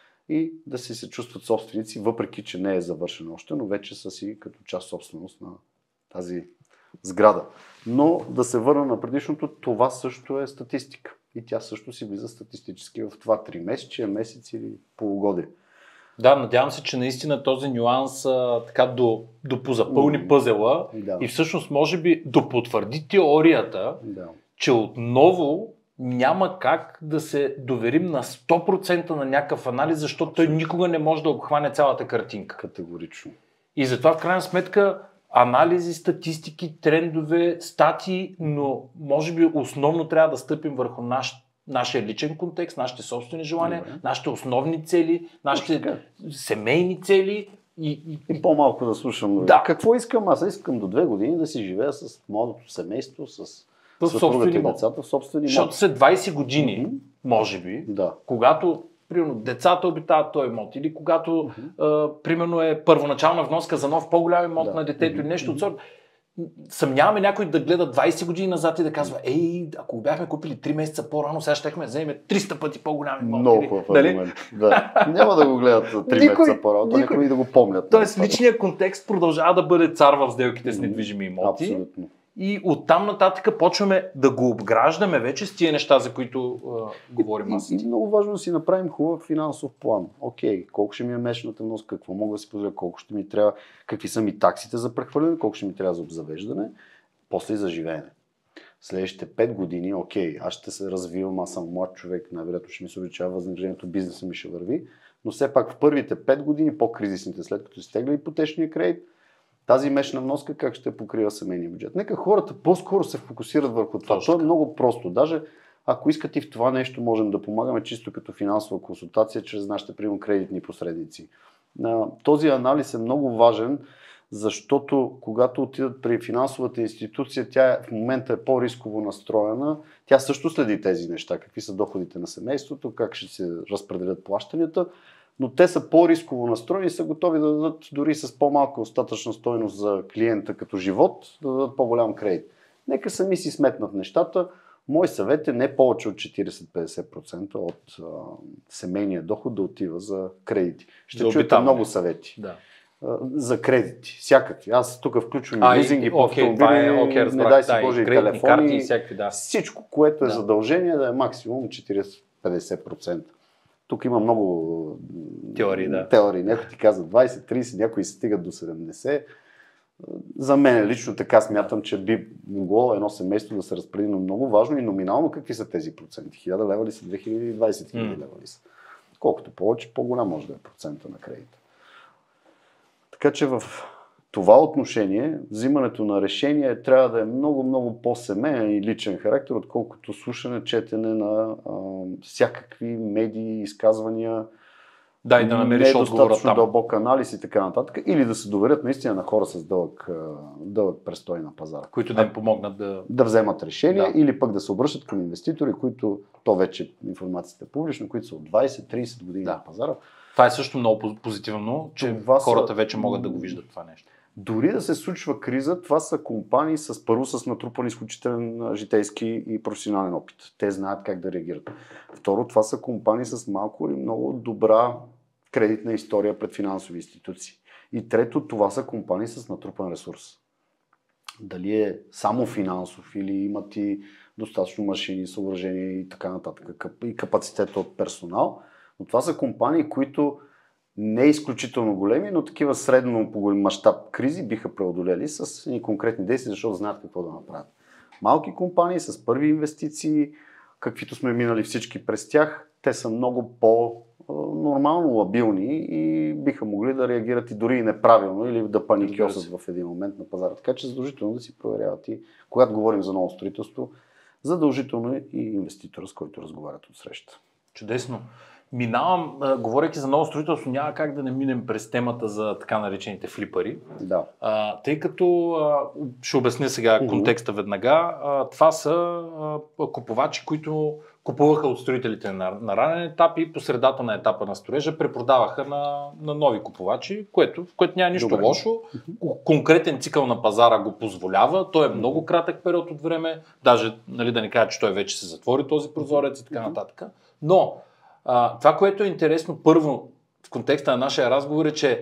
и да си се чувстват собственици, въпреки че не е завършено още, но вече са си като част собственост на тази сграда. Но да се върна на предишното, това също е статистика. И тя също си влиза статистически в това три месече, месец или полугодие. Да, надявам се, че наистина този нюанс а, така до, до позапълни пъзела да. И всъщност може би допотвърди теорията, да. че отново няма как да се доверим на сто процента на някакъв анализ, защото той никога не може да обхване цялата картинка. Категорично. И затова в крайна сметка анализи, статистики, трендове, статии, но може би основно трябва да стъпим върху наш, нашия личен контекст, нашите собствени желания, Добре. нашите основни цели, нашите семейни цели. И, и, и по-малко да слушам. Да. Какво искам? Аз искам до две години да си живея с младото семейство, с съпругата и децата в собствени имот. Защото след двайсет години, mm-hmm. може би, да. когато примерно, децата обитават този имот или когато mm-hmm. а, примерно е първоначална вноска за нов по-голям имот да. на детето mm-hmm. или нещо от сорта, съмняваме някой да гледа двайсет години назад и да казва, ей, ако бяхме купили три месеца по-рано, сега щехме да вземем триста пъти по-голям имот. Много хубав аргумент. Да. Няма да го гледат за три месеца по-рано, никой... никой да го помнят. Тоест личният контекст продължава да бъде цар в сделките с недвижими имоти. Абсолютно. И оттам нататък почваме да го обграждаме вече с тия неща, за които а, говорим аз. И, и много важно да си направим хубав финансов план. Окей, колко ще ми е месечната вноска, какво мога да си позволя, колко ще ми трябва, какви са ми таксите за прехвърляне, колко ще ми трябва за обзавеждане, после и за живеене. Следващите пет години, окей, аз ще се развивам, аз съм млад човек, най-вероятно ще ми се увеличава възнаграждението, бизнеса ми ще върви, но все пак в първите пет години, по-кризисните, след като си тегля ипотечния кредит, тази месечна вноска как ще покрива семейния бюджет. Нека хората по-скоро се фокусират върху това. Това е много просто. Даже ако искат и в това нещо, можем да помагаме чисто като финансова консултация чрез нашите примерно кредитни посредници. Този анализ е много важен, защото когато отидат при финансовата институция, тя в момента е по-рисково настроена. Тя също следи тези неща. Какви са доходите на семейството, как ще се разпределят плащанията. Но те са по-рисково настроени и са готови да дадат дори с по-малка остатъчна стойност за клиента като живот, да дадат по-голям кредит. Нека сами си сметнат нещата. Мой съвет е не повече от четирийсет до петдесет процента от а, семейния доход да отива за кредити. Ще за чуете много съвети. Да. А, за кредити. Всякакви. Аз тук включвам и лизинги по автомобили, е, okay, не дай си да, Боже и телефони, телефони. И всякакви, да. Всичко, което е да. задължение да е максимум четирийсет до петдесет процента. Тук има много теории, да. теории. Някой ти казва двайсет трийсет, някои стигат до седемдесет. За мен лично така смятам, че би могло едно семейство да се разпредели, но много важно и номинално какви са тези проценти. хиляда лева ли са, две хиляди и двайсет хиляди лева ли са. Колкото повече, по-голям може да е процента на кредита. Така че в това отношение, взимането на решение трябва да е много, много по-семейен и личен характер, отколкото слушане, четене на а, всякакви медии, изказвания, да, и да намериш отговора там. Дълбок анализ и така нататък. Или да се доверят наистина на хора с дълъг, дълъг престой на пазара. Които да им помогнат да... Да вземат решения, да. Или пък да се обръщат към инвеститори, които, то вече информацията е публична, които са от двайсет-трийсет години да. на пазара. Това е също много позитивно, че това хората са... вече могат да го виждат това нещо. Дори да се случва криза, това са компании с първо с натрупан изключителен житейски и професионален опит. Те знаят как да реагират. Второ, това са компании с малко или много добра кредитна история пред финансови институции. И трето, това са компании с натрупан ресурс. Дали е само финансов или имат и достатъчно машини, съоръжения и така нататък, и капацитет от персонал. Но това са компании, които не изключително големи, но такива средно по мащаб кризи биха преодолели с едни конкретни действия, защото знаят какво да направят. Малки компании с първи инвестиции, каквито сме минали всички през тях, те са много по-нормално лабилни и биха могли да реагират и дори и неправилно или да паникьосат в един момент на пазара. Така че задължително да си проверяват и когато говорим за ново строителство, задължително е и инвеститора, с който разговарят от среща. Чудесно. Минавам, а, говорейки за ново строителство, няма как да не минем през темата за така наречените флипари. Да. А, тъй като, а, ще обясня сега контекста веднага, а, това са а, купувачи, които купуваха от строителите на, на ранен етап и по средата на етапа на строежа препродаваха на, на нови купувачи, което, в което няма нищо Добре. лошо. Конкретен цикъл на пазара го позволява, той е много кратък период от време, даже нали, да не кажа, че той вече се затвори този прозорец и така нататък. Но а, това, което е интересно първо в контекста на нашия разговор е, че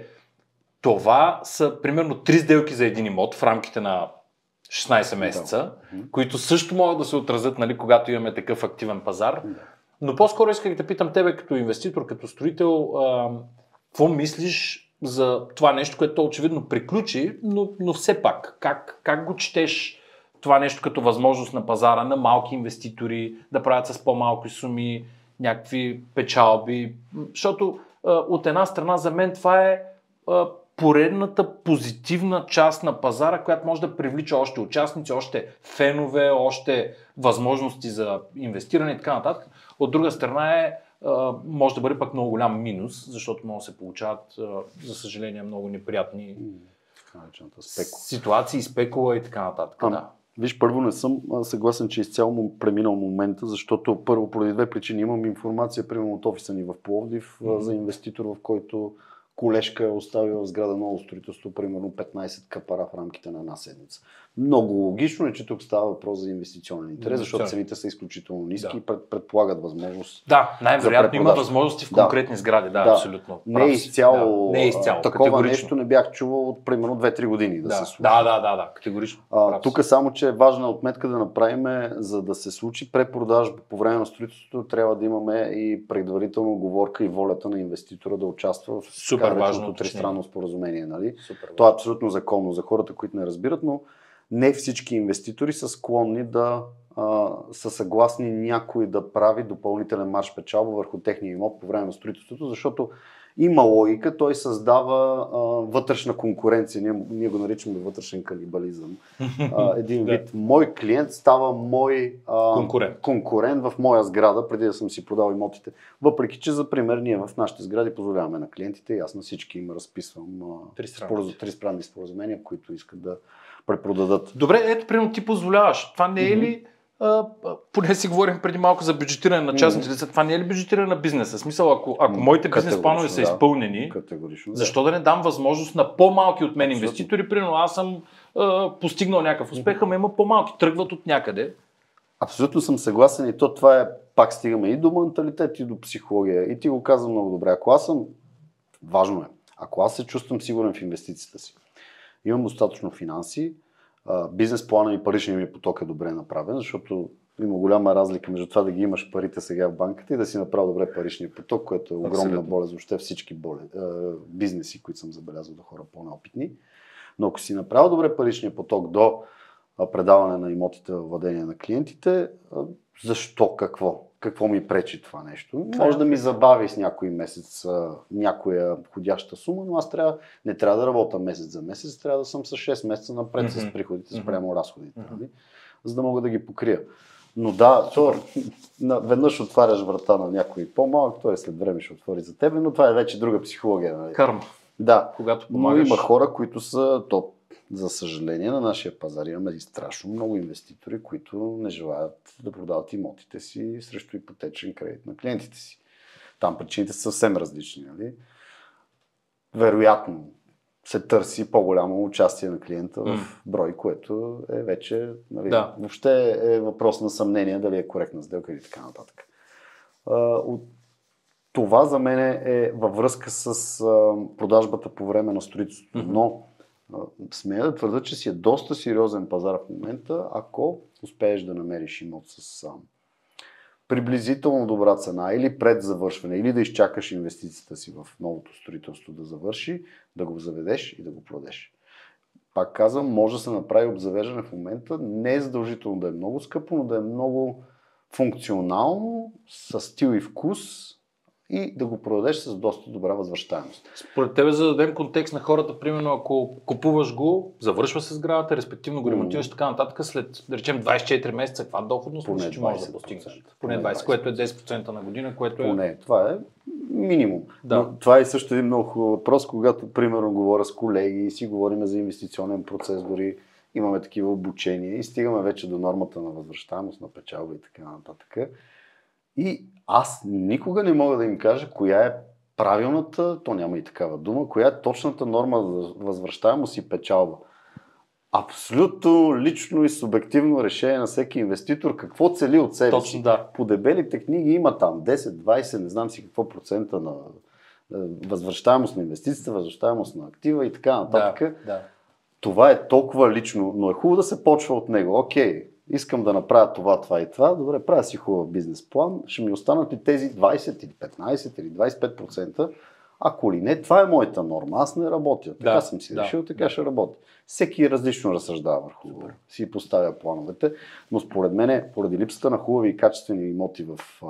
това са примерно три сделки за един имот в рамките на шестнайсет месеца, да. които също могат да се отразят, нали, когато имаме такъв активен пазар. Да. Но по-скоро исках да питам тебе като инвеститор, като строител, какво мислиш за това нещо, което очевидно приключи, но, но все пак, как, как го четеш това нещо като възможност на пазара, на малки инвеститори, да правят с по-малки суми, някакви печалби, защото а, от една страна за мен това е а, поредната позитивна част на пазара, която може да привлича още участници, още фенове, още възможности за инвестиране и така нататък. От друга страна е, а, може да бъде пък много голям минус, защото може да се получават, а, за съжаление, много неприятни ситуации, спекула и така нататък. А, да. Виж, първо не съм съгласен, че изцяло му преминал момента, защото първо поради две причини имам информация, примерно от офиса ни в Пловдив, mm-hmm. за инвеститор, в който колежка е оставила в сграда ново строителство, примерно петнайсет капара в рамките на една седмица. Много логично е, че тук става въпрос за инвестиционен интерес, защото цените са изключително ниски да. и пред, предполагат възможност. Да, най-вероятно има възможности в конкретни да. сгради, да, да, абсолютно. Не е изцяло, да. Не е изцяло. Такова нещо не бях чувал от примерно две-три години да, да се случи. Да, да, да, да, категорично. А, тук само, че е важна отметка да направим, за да се случи препродажба по време на строителството, трябва да имаме и предварителна оговорка и волята на инвеститора да участва в супер важно тристранно споразумение. Нали? То е абсолютно законно за хората, които не разбират, но не всички инвеститори са склонни да а, са съгласни някой да прави допълнителен марж печалба върху техния имот по време на строителството, защото има логика, той създава а, вътрешна конкуренция, ние, ние го наричаме вътрешен канибализъм. А, един вид, мой клиент става мой а, конкурент. конкурент в моя сграда, преди да съм си продал имотите. Въпреки, че за пример ние в нашите сгради позволяваме на клиентите и аз на всички им разписвам тристранни споразумения, които искат да препродадат. Добре, ето, примерно ти позволяваш. Това не е mm-hmm. ли, а, поне си говорим преди малко за бюджетиране на частните лица, mm-hmm. това не е ли бюджетиране на бизнеса? В смисъл, ако, ако mm-hmm. моите бизнес планове са да. изпълнени, защо да. да не дам възможност на по-малки от мен Абсолютно. инвеститори? Примерно аз съм а, постигнал някакъв успех, ама има по-малки, тръгват от някъде. Абсолютно съм съгласен и то това е, пак стигаме и до менталитет, и до психология. И ти го казвам много добре. Ако аз съм, важно е, ако аз се чувствам сигурен в инвестицията си, имам достатъчно финанси, бизнес плана и паричния ми поток е добре направен, защото има голяма разлика между това да ги имаш парите сега в банката и да си направил добре паричния поток, което е огромна Абсолютно. болест, въобще всички болест, бизнеси, които съм забелязал до хора по-неопитни. Но ако си направил добре паричния поток до предаване на имотите във владение на клиентите. Защо? Какво? Какво ми пречи това нещо? Може да ми забави с някой месец някоя входяща сума, но аз трябва, не трябва да работя месец за месец, трябва да съм с шест месеца напред mm-hmm. с приходите, спрямо разходите, mm-hmm. за да мога да ги покрия. Но да, то, веднъж отваряш врата на някой по-малък, той след време ще отвори за тебе, но това е вече друга психология. Нали? Карма. Да, когато помагаш. Но има хора, които са топ. За съжаление на нашия пазар имаме и страшно много инвеститори, които не желаят да продават имотите си срещу ипотечен кредит на клиентите си. Там причините са съвсем различни. Нали? Вероятно се търси по-голямо участие на клиента в брой, което е вече нали, да. въобще е въпрос на съмнение дали е коректна сделка или така нататък. От това за мен е във връзка с продажбата по време на строителството, mm-hmm. но смея да твърда, че си е доста сериозен пазар в момента, ако успееш да намериш имот с а, приблизително добра цена или пред завършване, или да изчакаш инвестицията си в новото строителство да завърши, да го заведеш и да го продеш. Пак казвам, може да се направи обзавеждане в момента, не е задължително да е много скъпо, но да е много функционално, с стил и вкус, и да го продадеш с доста добра възвръщаемост. Според тебе, за да дадем контекст на хората, примерно ако купуваш го, завършва се сградата, респективно го ремонтираш така нататък, след да речем двайсет и четири месеца, каква доходност мисля, че можеш да постигнеш? Поне двайсет, което е десет процента на година, което е... Поне, това е минимум. Да. Но това е също един много хубав въпрос, когато примерно говоря с колеги и си говорим за инвестиционен процес, дори имаме такива обучения и стигаме вече до нормата на възвръщаемост, на печалба и така нататък. И аз никога не мога да им кажа коя е правилната, то няма и такава дума, коя е точната норма за възвръщаемост и печалба. Абсолютно лично и субективно решение на всеки инвеститор, какво цели от себе Точно, си. Да. По дебелите книги има там десет, двайсет, не знам си какво процента на възвръщаемост на инвестицията, възвръщаемост на актива и така нататък. Да, да. Това е толкова лично, но е хубаво да се почва от него. Окей, искам да направя това, това и това. Добре, правя си хубав бизнес план. Ще ми останат ли тези двайсет или петнайсет или двайсет и пет процента? Ако ли не, това е моята норма. Аз не работя. Така да, съм си да, решил, така да. ще работя. Всеки различно разсъждава върху Супер. си поставя плановете, но според мен, поради липсата на хубави и качествени имоти в а,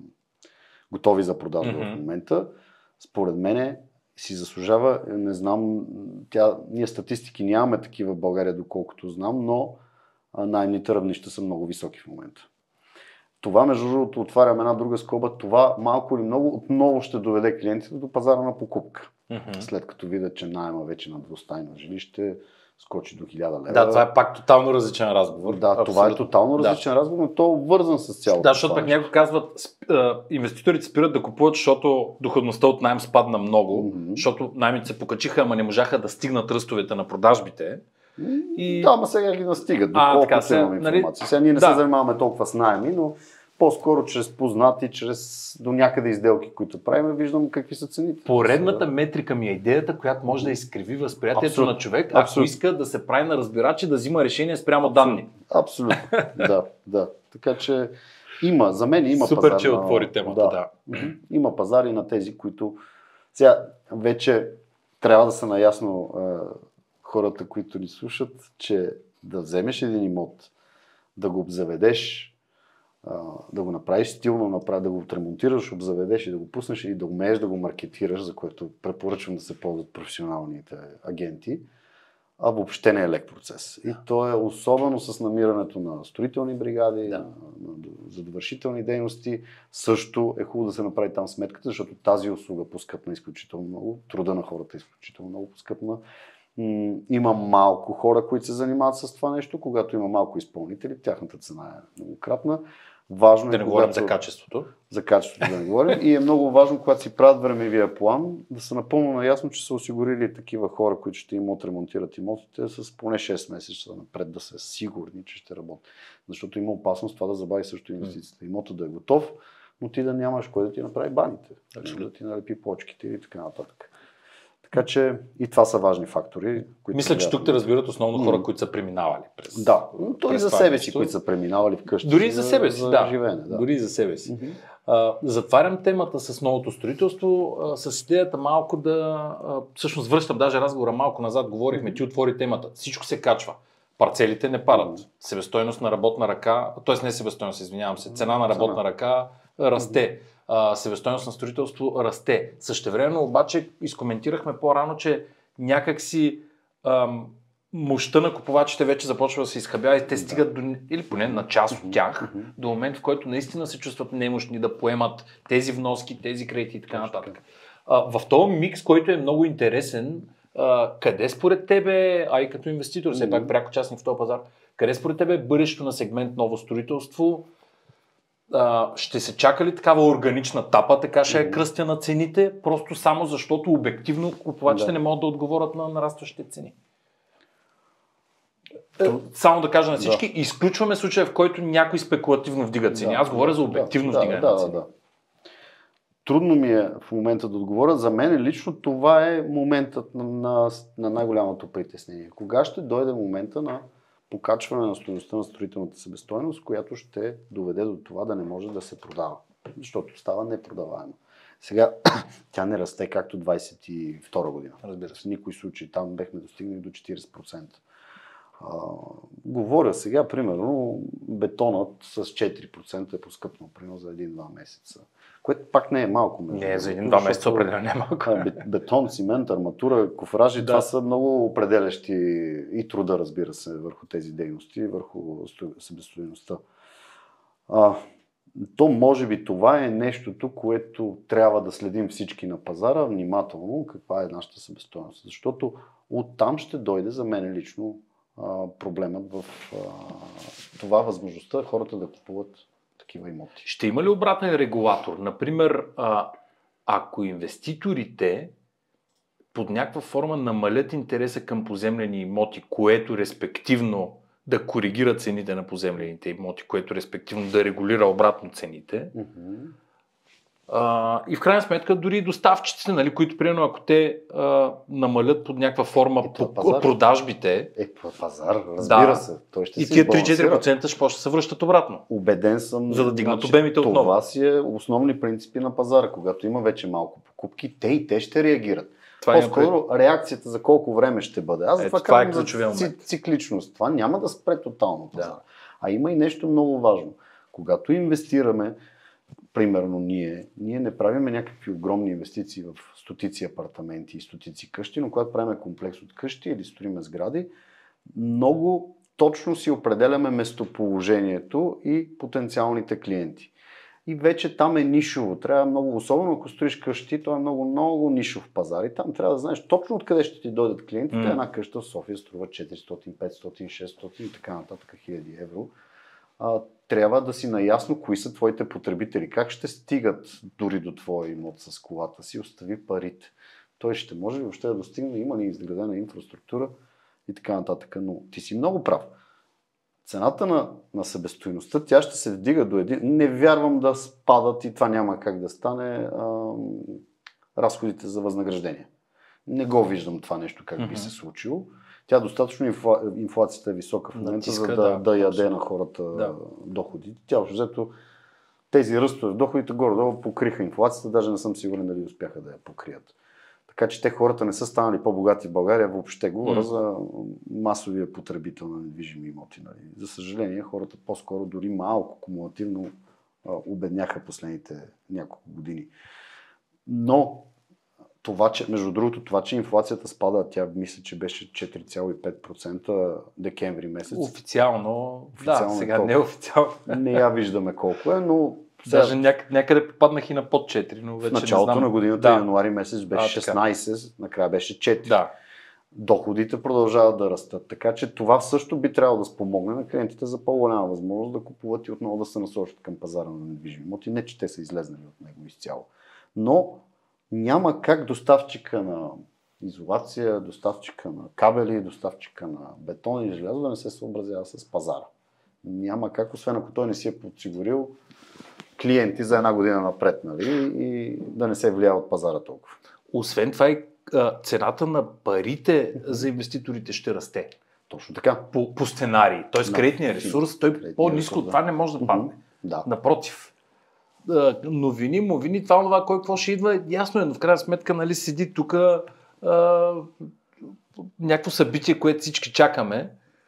готови за продажа mm-hmm. в момента, според мен си заслужава, не знам, тя, ние статистики нямаме такива в България, доколкото знам, но наемните равнища са много високи в момента. Това, между другото, отварям една друга скоба, това малко или много отново ще доведе клиентите до пазара на покупка. Mm-hmm. След като видят, че наема вече на двустайно жилище скочи до хиляда лева. Да, това е пак тотално различен разговор. Да, Абсолютно. Това е тотално различен да. разговор, но то е вързан с цялото. Да, защото пък някои казват, инвеститорите спират да купуват, защото доходността от найем спадна много, mm-hmm. защото наймите се покачиха, ама не можаха да стигнат ръстовете на продажбите. И... Да, ама сега ги настигат, доколкото имаме информация. Нали... Сега ние не да. се занимаваме толкова с найеми, но по-скоро чрез познати, чрез до някъде изделки, които правим, виждам какви са цените. Поредната метрика ми е идеята, която може да изкриви възприятието Абсолютно. на човек, ако Абсолютно. иска да се прави на разбирач и да взима решение спрямо Абсолютно. данни. Абсолютно, да, да. Така че има, за мен има Супер, пазар. Супер, че на... отвори темата, да. да. Има пазари на тези, които сега вече трябва да са наясно хората, които ни слушат, че да вземеш един имот, да го обзаведеш, да го направиш стилно, да го отремонтираш, обзаведеш и да го пуснеш и да умееш да го маркетираш, за което препоръчвам да се ползват професионалните агенти, а въобще не е лек процес. И то е особено с намирането на строителни бригади, да. на, на, за довършителни дейности. Също е хубаво да се направи там сметката, защото тази услуга поскъпна изключително много, труда на хората е изключително много поскъпна. Има малко хора, които се занимават с това нещо, когато има малко изпълнители, тяхната цена е многократна. Важно да е, не когато... говорим за качеството. За качеството да не говорим. И е много важно, когато си правят времевия план, да са напълно наясно, че са осигурили такива хора, които ще им отремонтират имотите с поне шест месеца напред, да са сигурни, че ще работят. Защото има опасност това да забави също инвестицията. Имотът да е готов, но ти да нямаш кой да ти направи баните, да ти налепи плочките и така нататък. Така че и това са важни фактори. Които Мисля, че тук те разбират основно хора, които са преминавали през. Да, то и за себе си, които са преминавали вкъщи. Дори за себе си, за да. живеене, да. Дори за себе си. Mm-hmm. А, затварям темата с новото строителство, а, с идеята малко да. А, всъщност връщам даже разговора малко назад, говорихме, ти отвори темата. Всичко се качва. парцелите не падат. Mm-hmm. Себестойност на работна ръка, т.е. не себестойност, извинявам се, цена на работна цена. ръка расте. Mm-hmm. Себестойност на строителство расте. Същевременно обаче изкоментирахме по-рано, че някакси ам, мощта на купувачите вече започва да се изхабява и те стигат до, или поне на част от тях, mm-hmm. до момент, в който наистина се чувстват немощни да поемат тези вноски, тези кредити и така нататък. В този микс, който е много интересен, къде според тебе, а и като инвеститор, все пак пряко участник в този пазар, къде според тебе е бъдещето на сегмент ново строителство? Ще се чака ли такава органична тапа, така ще е кръстя на цените, просто само защото обективно купувачите да. не могат да отговорят на нарастващите цени? То... Само да кажа на всички, да. изключваме случая, в който някой спекулативно вдига цени. Да, Аз говоря да, за обективно да, вдигане да, на цени. Да, да. Трудно ми е в момента да отговоря. За мен лично това е моментът на, на, на най-голямото притеснение. Кога ще дойде момента на покачване на стойността на строителната себестойност, която ще доведе до това да не може да се продава. Защото става непродаваема. Сега тя не расте както двадесет и втора година. Разбира се, никой случай там бехме достигнали до четиридесет процента. А, говоря сега, примерно, бетонът с четири процента е поскъпнал, примерно за един-два месеца. Което пак не е малко. Между не, за един-два месеца определено не е малко. Бетон, цимент, арматура, кофражи, да. това са много определящи и труда, разбира се, върху тези дейности, върху себестойността. А, то може би това е нещото, което трябва да следим всички на пазара, внимателно каква е нашата себестойност. Защото оттам ще дойде за мен лично проблемът в а, това възможността хората да купуват такива имоти. Ще има ли обратен регулатор? Например, а, ако инвеститорите под някаква форма намалят интереса към поземлени имоти, което респективно да коригира цените на поземлените имоти, което респективно да регулира обратно цените, mm-hmm. Uh, и в крайна сметка дори доставчиците, нали, които примерно ако те uh, намалят под някаква форма е, по пазар, продажбите. Е, пазар, разбира да, се. Той ще и тия три-четири процента ще почне да се връщат обратно. Убеден съм, за да дигнат значи, обемите отново. Това си е основни принципи на пазара. Когато има вече малко покупки, те и те ще реагират. Това По-скоро е... реакцията за колко време ще бъде. Аз за това казвам е ключовия момент. Цикличност. Това няма да спре тотално пазара. Да. А има и нещо много важно. Когато инвестираме, примерно ние, ние не правиме някакви огромни инвестиции в стотици апартаменти и стотици къщи, но когато правиме комплекс от къщи или строиме сгради, много точно си определяме местоположението и потенциалните клиенти. И вече там е нишово. Трябва много, особено ако строиш къщи, то е много, много нишов пазар. И там трябва да знаеш точно откъде ще ти дойдат клиентите. Mm. Една къща в София струва четиристотин, петстотин, шестстотин и така нататък хиляди евро. А, трябва да си наясно кои са твоите потребители, как ще стигат дори до твоя имот с колата си, остави парите. Той ще може ли въобще да достигне, има ли изградена инфраструктура и така нататък. Но ти си много прав. Цената на, на себестойността, тя ще се вдига до един. Не вярвам да спадат и това няма как да стане а, разходите за възнаграждение. Не го виждам това нещо как mm-hmm. би се случило. Тя достатъчно инфла... инфлацията е висока в момента, Натиска, за да, да, да яде на хората да. доходи. Тя взето тези ръстове в доходите горе-долу покриха инфлацията, даже не съм сигурен дали успяха да я покрият. Така че те хората не са станали по-богати в България, въобще говоря mm. за масовия потребител на недвижими имоти. Нали. За съжаление, хората по-скоро дори малко кумулативно а, обедняха последните няколко години. Но това, че, между другото, това, че инфлацията спада, тя мисля, че беше четири цяло и пет процента декември месец. Официално, Официално да, сега не официално. Не я виждаме колко е, но... Даже някъде, някъде попаднах и на под четири, но вече в началото не знам. на годината, да. януари месец беше а, шестнайсет, накрая беше четири. Да. Доходите продължават да растат, така че това също би трябвало да спомогне на клиентите за по-голяма възможност да купуват и отново да се насочат към пазара на недвижими имоти. Не, че те са излезнали от него изцяло. Но няма как доставчика на изолация, доставчика на кабели, доставчика на бетон и желязо да не се съобразява с пазара. Няма как, освен ако той не си е подсигурил клиенти за една година напред, нали, и да не се влияе от пазара толкова. Освен това и цената на парите за инвеститорите ще расте. Точно така. По, по сценарий. Тоест да, кредитният ресурс, той кредитния по-ниско от това не може да падне. Да. Напротив. Новини, новини, това, това, кой какво ще идва, ясно е, но в крайна сметка, нали, седи тук някакво събитие, което всички чакаме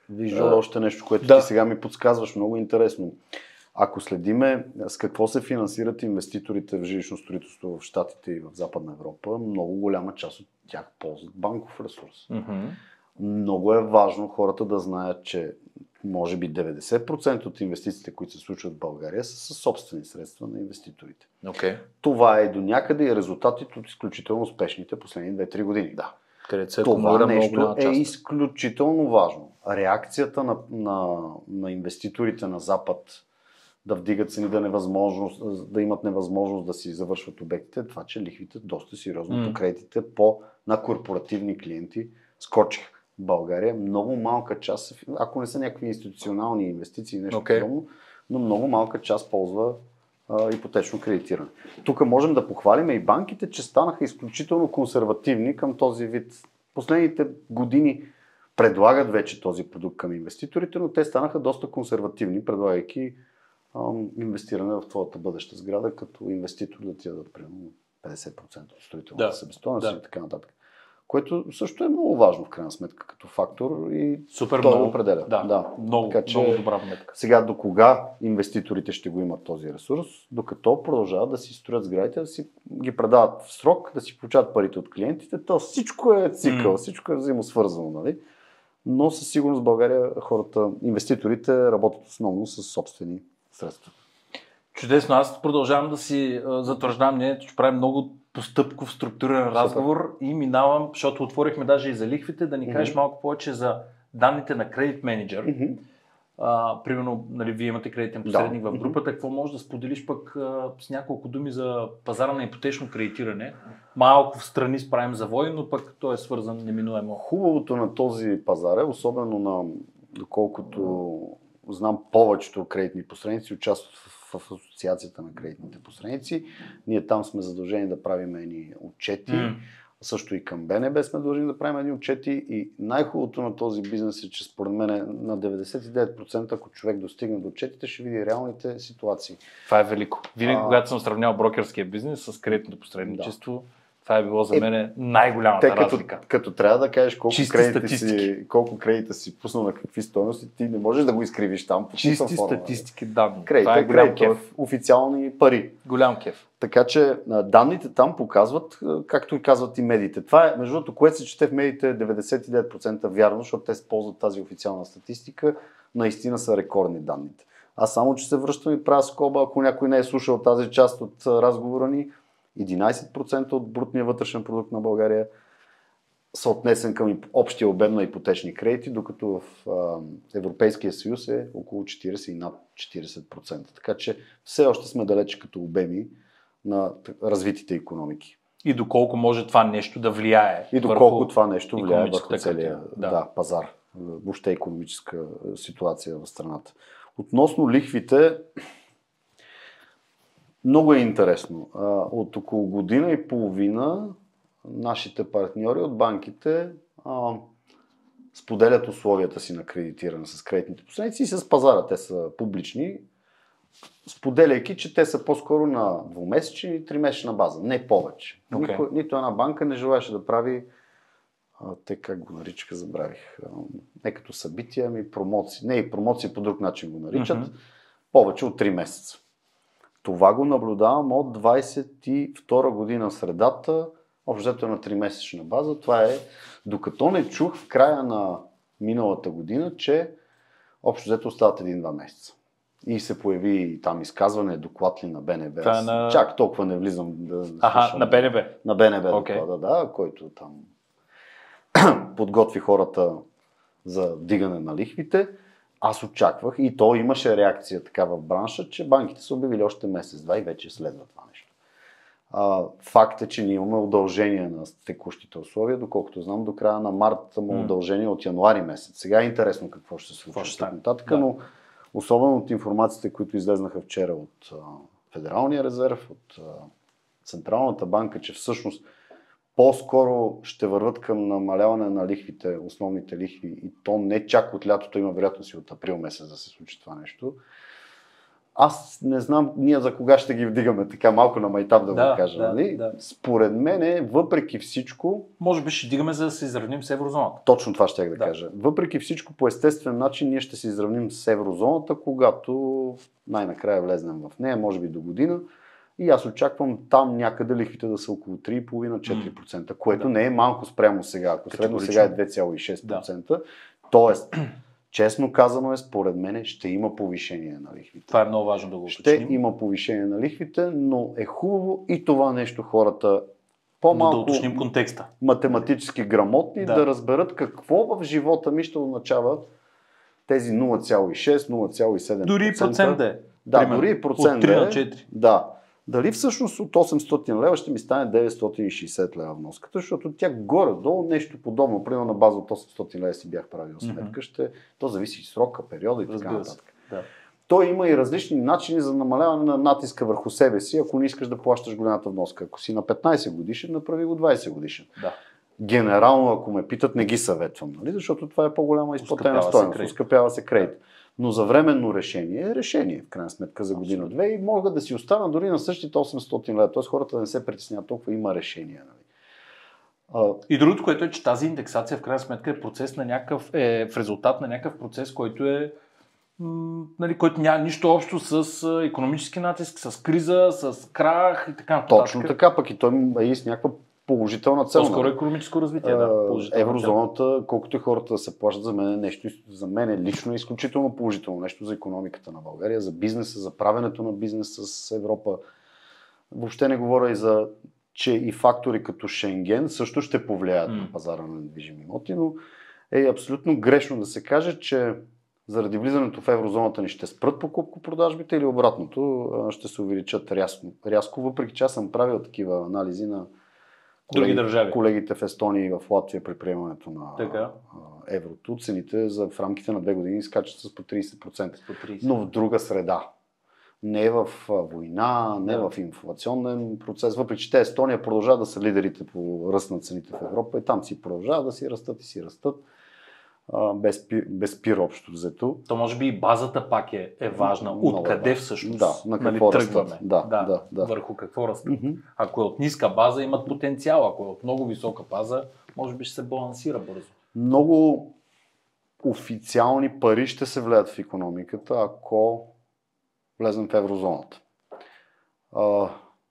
Виж, още нещо, което да. ти сега ми подсказваш, много интересно. Ако следиме с какво се финансират инвеститорите в жилищно строителство в Щатите и в Западна Европа, много голяма част от тях ползват банков ресурс. Mm-hmm. Много е важно хората да знаят, че може би деветдесет процента от инвестициите, които се случват в България, са със собствени средства на инвеститорите. Okay. Това е до някъде и резултатите от изключително успешните последни две-три години. Да. Се Това нещо е изключително важно. Реакцията на, на, на инвеститорите на Запад да вдигат цени, да, невъзможност, да имат невъзможност да си завършват обектите, това, че лихвите доста сериозно mm. по кредитите по, на корпоративни клиенти скочиха. В България много малка част, ако не са някакви институционални инвестиции, нещо okay. подобно, но много малка част ползва а, ипотечно кредитиране. Тук можем да похвалим и банките, че станаха изключително консервативни към този вид. Последните години предлагат вече този продукт към инвеститорите, но те станаха доста консервативни, предлагайки инвестиране в твоята бъдеща сграда, като инвеститор да ти дадат примерно петдесет процента от строителната да, себестойност да. и така нататък. Което също е много важно в крайна сметка като фактор и супер той много, определя. Да, да. много, така, че, много добра вметка. Сега до кога инвеститорите ще го имат този ресурс, докато продължават да си строят сградите, да си ги предават в срок, да си получават парите от клиентите, то всичко е цикъл, mm. всичко е взаимосвързано, нали? Но със сигурност в България хората, инвеститорите работят основно с собствени средства. Чудесно, аз продължавам да си затвърждавам мнението, че правим много постъпков структурен разговор и минавам, защото отворихме даже и за лихвите, да ни кажеш mm-hmm. малко повече за данните на кредит менеджер. Mm-hmm. А, примерно, нали, вие имате кредитен посредник да. в групата, какво можеш да споделиш пък а, с няколко думи за пазара на ипотечно кредитиране? Малко в страни справим завой, но пък той е свързан неминуемо. Хубавото на този пазар е, особено на доколкото знам повечето кредитни посредници участват в в асоциацията на кредитните посредници. Ние там сме задължени да правим едни отчети. Mm. Също и към БНБ сме длъжни да правим едни отчети. И най-хубавото на този бизнес е, че според мен на деветдесет и девет процента, ако човек достигне до отчетите, ще види реалните ситуации. Това е велико. Винаги, а... когато съм сравнял брокерския бизнес с кредитното посредничество, да. Това е било за мен е, най-голямата те, разлика. Като, като трябва да кажеш колко кредита, си, колко кредита си пуснал на какви стойности, ти не можеш да го изкривиш там. Чисти статистики, данни. Кредит е голям кеф. Официални пари. Голям кеф. Така че данните там показват, както и казват и медиите. Това е, между другото, което се чете в медиите, деветдесет и девет процента вярно, защото те използват тази официална статистика. Наистина са рекордни данните. Аз само, че се връщам и правя скоба, ако някой не е слушал тази част от разговора ни, единайсет процента от брутния вътрешен продукт на България са отнесен към общия обем на ипотечни кредити, докато в а, Европейския съюз е около четирийсет и над четирийсет процента. Така че все още сме далече като обеми на развитите икономики. И доколко може това нещо да влияе. И доколко това нещо влияе върху целия да. Да, пазар, въобще икономическа ситуация в страната. Относно лихвите, много е интересно. От около година и половина нашите партньори от банките а, споделят условията си на кредитиране с кредитните посредници и с пазара. Те са публични, споделяйки, че те са по-скоро на двумесечна и тримесечна база, не повече. Okay. Никой, нито една банка не желаеше да прави, а, те как го наричаха, забравих, а, не като събития, ами промоции. Не, и промоции по друг начин го наричат, mm-hmm. повече от три месеца. Това го наблюдавам от двайсет и втора година в средата, общо е на тримесечна база. Това е докато не чух в края на миналата година, че общо взето остават един-два месеца. И се появи там изказване, доклад ли на БНБ. Това на... Чак толкова не влизам да Аха, слушам. На БНБ? На БНБ okay. доклада, да, който там подготви хората за дигане на лихвите. Аз очаквах и то имаше реакция така в бранша, че банките са обявили още месец-два и вече следва това нещо. А, факт е, че ние имаме удължение на текущите условия, доколкото знам, до края на март има mm. удължение от януари месец. Сега е интересно какво ще се случи след нататък, да. Но особено от информациите, които излезнаха вчера от а, Федералния резерв, от а, Централната банка, че всъщност по-скоро ще върват към намаляване на лихвите, основните лихви, и то не чак от лятото, има вероятност и от април месец да се случи това нещо. аз не знам ние за кога ще ги вдигаме, така малко на майтап да, да го кажа. Да, нали? да. Според мен, въпреки всичко... Може би ще дигаме, за да се изравним с еврозоната. Точно това ще я да, да кажа. Въпреки всичко, по естествен начин ние ще се изравним с еврозоната, когато най-накрая влезнем в нея, може би до година. И аз очаквам там някъде лихвите да са около три цяло и пет до четири процента, което да. не е малко спрямо сега. Ако средно сега е две цяло и шест процента, да. Тоест, честно казано е, според мен ще има повишение на лихвите. Това е много важно да го Ще уточним. има повишение на лихвите, но е хубаво и това нещо хората по-малко да уточним контекста. Математически грамотни да. да разберат какво в живота ми ще означава тези нула цяло и шест, нула цяло и седем процента. Дори и процент е. Да, примерно, дори и процент от три на четири. Да. Дали всъщност от осемстотин лева ще ми стане деветстотин и шейсет лева вноската, защото тя горе-долу нещо подобно, примерно на база от осемстотин лева си бях правил сметка, mm-hmm. ще, то зависи срока, периода и така нататък. Да. Той има и различни начини за намаляване на натиска върху себе си, ако не искаш да плащаш голямата вноска. Ако си на петнайсет годишен, направи го двайсет годишен. Да. Генерално, ако ме питат, не ги съветвам, нали? Защото това е по-голяма изплатена стойност. Ускъпява се кредит. Но за временно решение е решение, в крайна сметка за година-две и могат да си останат дори на същите осемстотин лева. Т.е. хората да не се притесняват толкова, има решение. Нали? А... И другото, което е, че тази индексация в крайна сметка е процес на някакъв, е в резултат на някакъв процес, който е м, нали, който няма нищо общо с икономически натиск, с криза, с крах и така нататък. Точно така, пък и той е и с някаква положителна цел. По-скоро икономическо развитие, да. Еврозоната, колкото и хората да се плащат, за мен е нещо, за мен е лично изключително положително нещо за икономиката на България, за бизнеса, за правенето на бизнес с Европа. Въобще не говоря и за, че и фактори като Шенген също ще повлияят mm. на пазара на недвижими имоти, но е абсолютно грешно да се каже, че заради влизането в еврозоната ни ще спрат покупко-продажбите или обратното ще се увеличат рязко. рязко. Въпреки че аз съм правил такива анализи на други колеги, държави. Колегите в Естония и в Латвия при приемането на така. еврото, цените за в рамките на две години скачат с по трийсет процента. По трийсет. Но в друга среда. Не в война, не да. в инфлационен процес. Въпреки че те Естония продължават да са лидерите по ръст на цените в Европа и там си продължават да си растат и си растат. Без, без пир общо взето. То може би и базата пак е, е важна. Откъде всъщност да, на какво нали, тръгваме. Да, да, да, да. Върху какво растат. Mm-hmm. Ако е от ниска база, имат потенциал. Ако е от много висока база, може би ще се балансира бързо. Много официални пари ще се влеят в икономиката, ако влезем в еврозоната. А,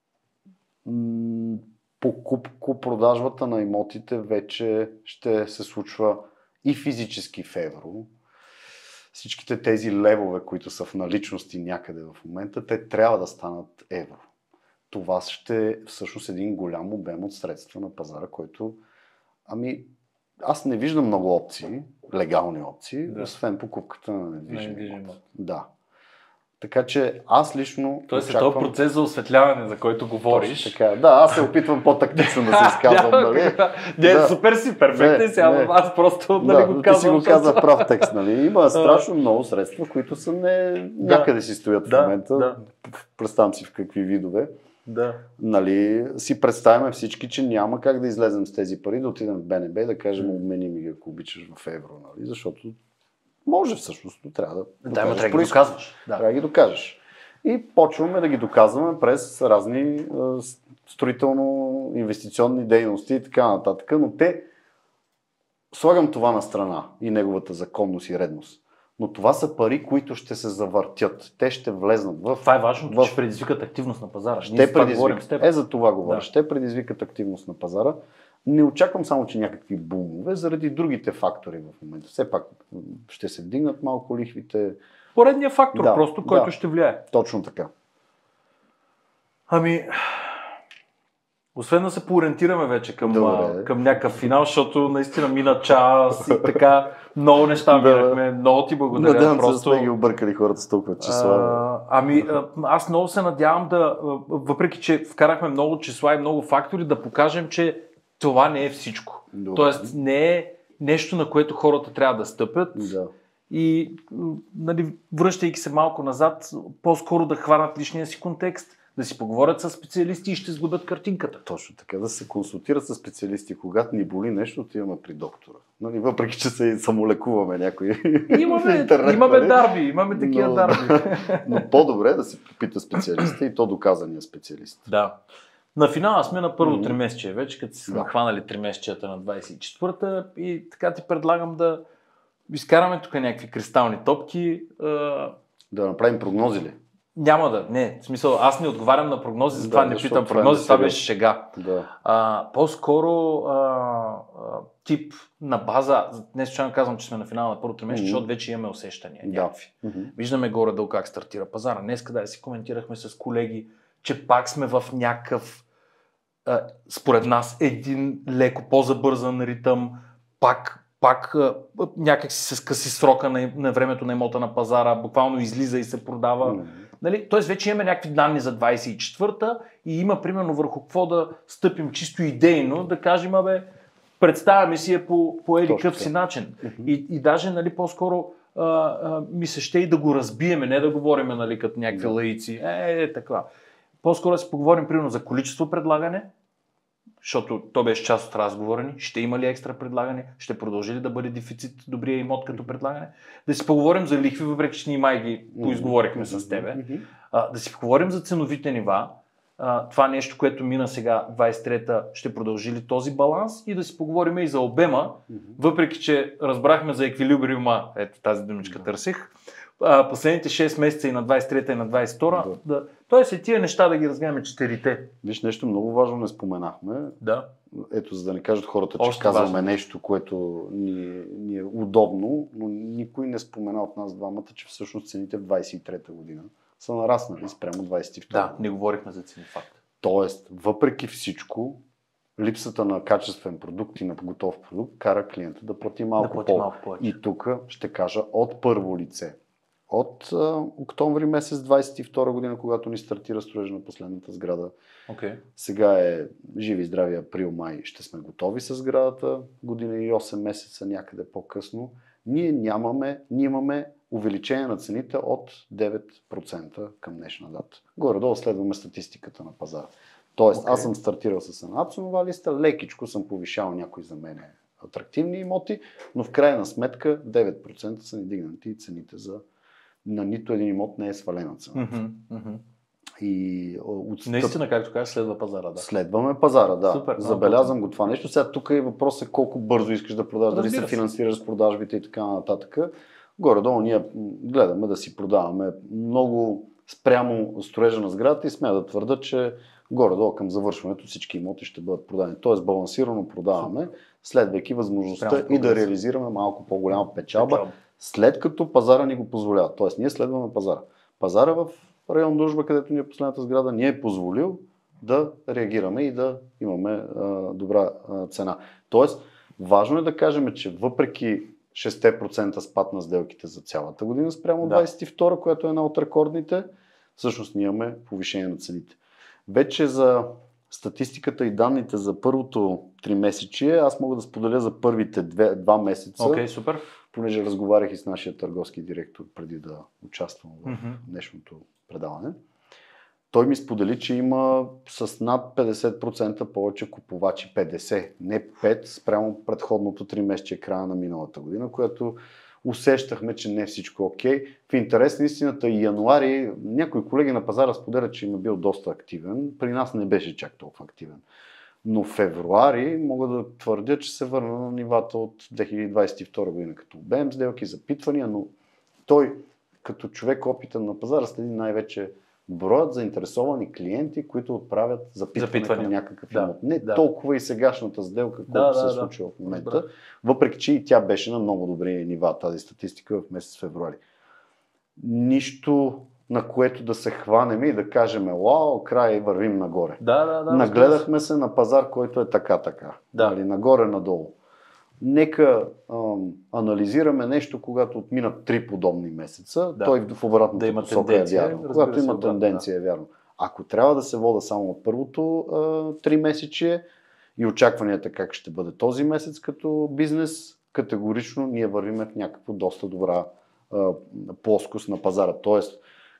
м- покупко-продажбата на имотите вече ще се случва и физически в евро. Всичките тези левове, които са в наличности някъде в момента, те трябва да станат евро. Това ще е всъщност един голям обем от средства на пазара, който, ами, аз не виждам много опции, легални опции, да. освен покупката на недвижим имот. Да. Така че аз лично Тоест очаквам... е този процес за осветляване, за който говориш. Точно така. Да, аз се опитвам по-тактично да се изказвам. Нали? Не, да. Супер си, перфектен си, ама аз просто нали, да, го казвам. Ти си го каза в прав текст. Нали? Има страшно много средства, които са не... някъде си стоят да, в момента. Да. Представям си в какви видове. Да. Нали, си представяме всички, че няма как да излезем с тези пари, да отидем в БНБ и да кажем обмени ми ги, ако обичаш в евро. Нали? Защото може всъщност, но трябва да да, ама трябва да ги доказваш. Да. Трябва да ги докажеш. И почваме да ги доказваме през разни е, строително-инвестиционни дейности и така нататък. Но те, слагам това на страна и неговата законност и редност. Но това са пари, които ще се завъртят. Те ще влезнат в... Това е важното, в... че предизвикат активност на пазара. Ще предизвикат. Е, за това говоря. Да. Ще предизвикат активност на пазара. Не очаквам само, че някакви бумове, заради другите фактори в момента. Все пак ще се вдигнат малко лихвите. Поредният фактор, да, просто, който да, ще влияе. Точно така. Ами, освен да се поориентираме вече към, а, към някакъв финал, защото наистина мина час и така много неща минахме. Много ти благодаря. Надявам просто... се, сме ги объркали хората с толкова числа. А, ами, аз много се надявам да, въпреки че вкарахме много числа и много фактори, да покажем, че това не е всичко. Добре. Тоест не е нещо, на което хората трябва да стъпят. Да. И нали, връщайки се малко назад, по-скоро да хванат личния си контекст, да си поговорят с специалисти и ще сглобят картинката. Точно така, да се консултират с специалисти. Когато ни боли нещо, отиваме при доктора. Нали, въпреки, че се самолекуваме някои имаме, в интернет. Имаме дарби, имаме такива но, дарби. Но по-добре е да се попита специалиста и то доказания специалист. Да. На финала сме на първо Mm-hmm. тримесечие вече, като сме Да. хванали тримесечията на двадесет и четвърта и така ти предлагам да изкараме тук някакви кристални топки. Да направим прогнози ли? Няма да, не, в смисъл, аз не отговарям на прогнози, затова Да, не защото питам това е прогнози, това несериозно. беше шега. Да. А, по-скоро а, а, тип на база, не случайно казвам, че сме на финала на първо тримесечие, Мгм. защото вече имаме усещания Да. някакви. Мгм. Виждаме горе-долу как стартира пазара. Днеска да си коментирахме с колеги, че пак сме в някакъв, а, според нас, един леко по-забързан ритъм, пак пак а, някак си се скъси срока на, на времето на имота на пазара, буквално излиза и се продава. Мгм. Нали? Тоест вече имаме някакви данни за двадесет и четвърта и има примерно върху какво да стъпим чисто идейно, да кажем, абе, представяме си я по, по еди Точно къв си така. начин. Мгм. И, и даже нали, по-скоро а, а, ми се ще и да го разбиеме, не да говорим нали, като някакви Да. лаици. Е, е, така. По-скоро да си поговорим примерно за количество предлагане, защото то беше част от разговора ни. Ще има ли екстра предлагане? Ще продължи ли да бъде дефицит добрия имот като предлагане? Да си поговорим за лихви, въпреки че ние май ги поизговорихме Мгм. с тебе. Мгм. А, да си поговорим за ценовите нива. А, това нещо, което мина сега двадесет и трета, ще продължи ли този баланс и да си поговорим и за обема, Мгм. въпреки че разбрахме за еквилибриума, ето тази думичка търсих, а, последните шест месеца и на двадесет и трета и на двадесет и втора, Да. да. Тоест и тия неща да ги разгледаме четирите. Виж, нещо много важно не споменахме. Да. Ето, за да не кажат хората, че Още казваме важно. нещо, което ни, ни е удобно, но никой не спомена от нас двамата, че всъщност цените в двадесет и трета година са нараснали спрямо двадесет и втора. Да, не говорихме за цени факт. Тоест, въпреки всичко, липсата на качествен продукт и на готов продукт кара клиента да плати малко, Да плати по. малко повече. И тук ще кажа от първо лице. От а, октомври месец двадесет и втора година, когато ни стартира строежа на последната сграда. Okay. Сега е живи и здрави април-май, ще сме готови с сградата, година и осем месеца някъде по-късно. Ние нямаме, ние имаме увеличение на цените от девет процента към днешна дата. Горе-долу следваме статистиката на пазара. Тоест, Okay. аз съм стартирал с една ценова листа, лекичко съм повишал някои за мен атрактивни имоти, но в крайна сметка девет процента са ни дигнати и цените за на нито един имот не е свалена цена. Mm-hmm. Mm-hmm. И отстъп... Наистина, както казах, следва пазара. Да. Следваме пазара, да. Супер, Забелязвам го това нещо. Сега тук е въпросът колко бързо искаш да продаваш, дали се Разбира се. финансираш с продажбите и така нататък. Горе-долу ние гледаме да си продаваме много спрямо строежа на сградата и смея да твърда, че горе-долу към завършването всички имоти ще бъдат продадени. Тоест балансирано продаваме, следвайки възможността Спрямо и да прогреса. реализираме малко по-голяма печалба, Печалба. след като пазара ни го позволява. Тоест ние следваме пазара. Пазара в район Дружба, където ни е последната сграда, ни е позволил да реагираме и да имаме а, добра а, цена. Тоест, важно е да кажем, че въпреки шест процента спад на сделките за цялата година спрямо Да. двадесет и втора, която е една от рекордните, всъщност ние имаме повишение на цените. Вече за статистиката и данните за първото три месечие, аз мога да споделя за първите две, два месеца, Окей, супер. понеже разговарях и с нашия търговски директор преди да участвам в Мгм. днешното предаване. Той ми сподели, че има с над петдесет процента повече купувачи, петдесет, не пет, спрямо предходното три месече края на миналата година, което усещахме, че не всичко е окей. В интерес на истината и януари някои колеги на пазара споделят, че им е бил доста активен. При нас не беше чак толкова активен. Но в февруари мога да твърдя, че се върна на нивата от две хиляди двадесет и втора година, като обем сделки, запитвания, но той като човек опитен на пазара следи най-вече броят заинтересовани клиенти, които отправят запитване Запитвания. към някакъв Да, имот. Не да. толкова и сегашната сделка, Да, колкото да, се да. случва в момента, Разбрах. въпреки че и тя беше на много добри нива, тази статистика в месец февруари. Нищо, на което да се хванем и да кажем, вау, край вървим нагоре. Да, да, да. Нагледахме се на пазар, който е така-така. Да. Нали, нагоре-надолу. Нека ам, анализираме нещо, когато отминат три подобни месеца, Да. той в обратната Да има посока тенденция, е вярно. разбира Когато се, има обратно, тенденция е вярно. Ако трябва да се вода само от първото а, три месече и очакванията как ще бъде този месец като бизнес, категорично ние вървиме в някаква доста добра а, плоскост на пазара. Тоест,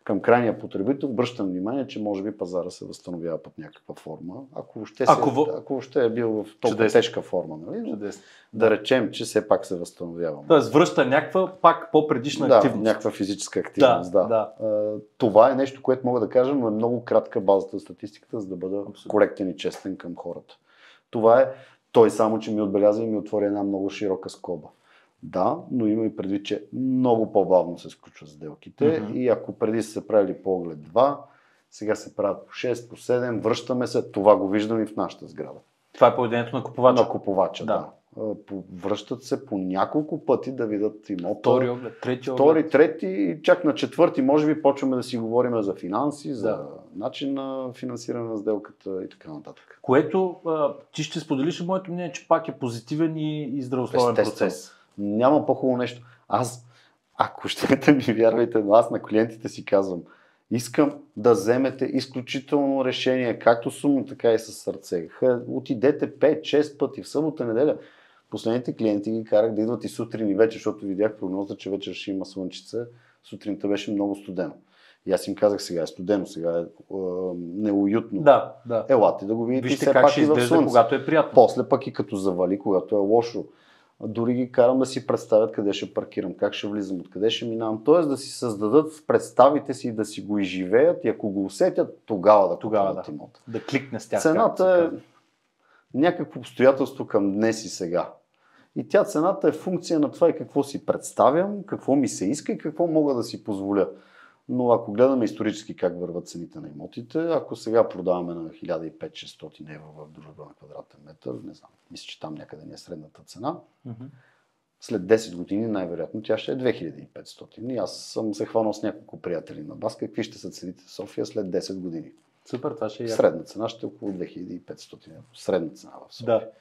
към крайния потребител, обръщам внимание, че може би пазара се възстановява под някаква форма. Ако въобще, ако, се, в... ако въобще е бил в толкова Чудесно. тежка форма, нали? Чудесно. Да речем, че все пак се възстановява. Тоест връща някаква пак по-предишна да, активност. някаква физическа активност. Да, да. да. Това е нещо, което мога да кажа, но е много кратка базата на статистиката, за да бъда Абсолютно. коректен и честен към хората. Това е той само, че ми отбеляза и ми отвори една много широка скоба. Да, но има и предвид, че много по-бавно се сключват сделките mm-hmm. и ако преди са се правили по оглед два, сега се правят по шест, по седем, връщаме се, това го виждам и в нашата сграда. Това е поведението на купувача? На купувача, да. да. Връщат се по няколко пъти да видят имота. Втори оглед, трети оглед. Втори, трети и чак на четвърти, може би почваме да си говорим за финанси, за да. начин на финансиране на сделката и така нататък. Което а, ти ще споделиш моето мнение, че пак е позитивен и, и здравословен процес. Няма по-хубаво нещо. Аз, ако ще ми вярвайте, но аз на клиентите си казвам, искам да вземете изключително решение, както сумно, така и със сърце. Отидете пет-шест пъти в събота, неделя. Последните клиенти ги карах да идват и сутрин и вечер, защото видях прогноза, че вечер ще има слънчице. Сутринта беше много студено. И аз им казах, сега е студено, сега е, е неуютно. Да, да. Елате да го видите. Вижте как ще изглежда, когато е приятно. После пък и като завали, когато е лошо. Дори ги карам да си представят къде ще паркирам, как ще влизам, откъде ще минавам. Тоест да си създадат в представите си, да си го изживеят и ако го усетят, тогава да тогава да, имота. Да кликне с тях. Цената е някакво обстоятелство към днес и сега. И тя цената е функция на това и какво си представям, какво ми се иска и какво мога да си позволя. Но ако гледаме исторически как върват цените на имотите, ако сега продаваме на хиляда и петстотин до шестстотин евро в дружба на квадратен метър, не знам, мисля, че там някъде не е средната цена, mm-hmm. след десет години най-вероятно тя ще е две хиляди и петстотин. И аз съм се хванал с няколко приятели на бас, какви ще са цените в София след десет години. Супер, това ще е яко. Средна цена ще е около две хиляди и петстотин евро. Средна цена в София. Да.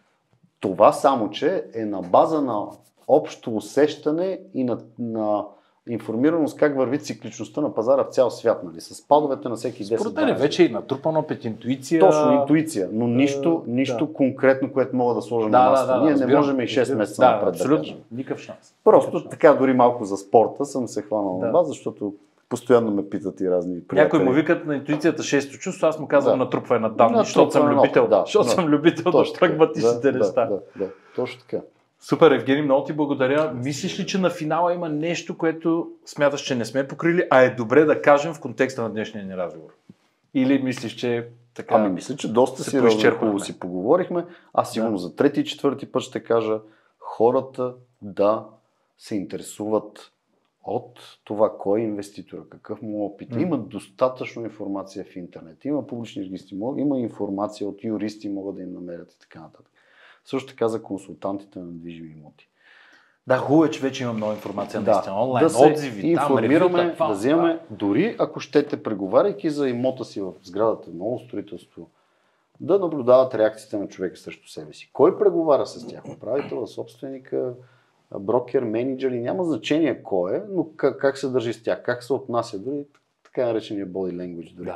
Това само, че е на база на общо усещане и на, на информираност как върви цикличността на пазара в цял свят, нали? С падовете на всеки десет. Според мен вече е натрупан опит, интуиция. Точно, интуиция, но нищо, нищо да. конкретно, което мога да сложа да, на масата. Да, да, Ние разбирам, не можем и шест разбирам. месеца да, напред абсолютно. да кажем. Никакъв шанс. Просто Никакъв така, шанс. дори малко за спорта съм се хванал да. на вас, защото постоянно ме питат и разни приятели. Някой му викат на интуицията шесто чувство, аз му казвам да. натрупване на данни, защото съм любител. Да, защото да. съм любител да прагматичните да, неща. Да, да, да, точно така. Супер, Евгений, много ти благодаря. Мислиш ли, че на финала има нещо, което смяташ, че не сме покрили, а е добре да кажем в контекста на днешния ни разговор? Или мислиш, че така... Ами мисля, че доста си хубаво си поговорихме. Аз сигурно да. за трети и четвърти път ще кажа хората да се интересуват от това кой е инвеститора, какъв му опит. Mm. Има достатъчно информация в интернет. Има публични регистри, има информация от юристи, могат да им намерят и така нататък. Също така за консултантите на недвижими имоти. Да, хубаво е, че вече има много информация да, наистина онлайн, да отзиви, информираме, там, ревюта, да вземаме, дори ако щете, преговаряйки за имота си в сградата, ново строителство, да наблюдават реакциите на човека срещу себе си. Кой преговаря с тях? Управител, собственика, брокер, менеджер, и няма значение кой е, но как, как се държи с тях, как се отнася, дори така наречения body language. Дори. Да.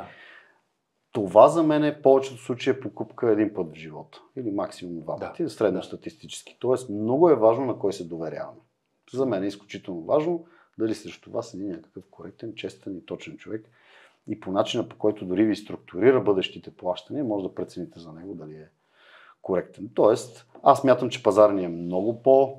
Това за мен е повечето случаи е покупка един път в живота. Или максимум два пъти, да. средностатистически. Тоест много е важно на кой се доверяваме. За мен е изключително важно дали срещу вас седи някакъв коректен, честен и точен човек. И по начина, по който дори ви структурира бъдещите плащания, може да прецените за него дали е коректен. Тоест, аз мятам, че пазар ни е много по...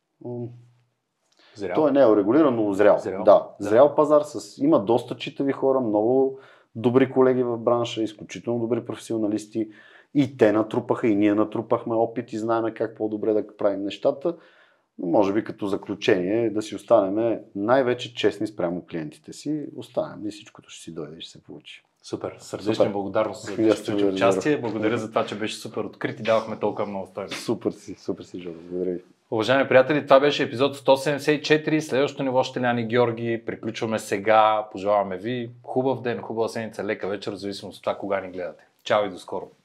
Зрял. Той не е урегулиран, но зрял. Зрял. Да, зрял пазар. С... Има доста читави хора, много добри колеги в бранша, изключително добри професионалисти. И те натрупаха, и ние натрупахме опит и знаем как по-добре да правим нещата. Но може би като заключение да си останем най-вече честни спрямо клиентите си. Останем и всичкото ще си дойде и ще се получи. Супер. Сърдечна благодарност за днешното участие. Благодаря за това, че беше супер открит и давахме толкова много стойност. Супер си, супер си, Жо. Благодаря ви. Уважаеми приятели, това беше епизод сто седемдесет и четири. Следващото ниво ще Ляни Георги. Приключваме сега. Пожелаваме ви хубав ден, хубава седмица, лека вечер, в зависимост от това кога ни гледате. Чао и до скоро!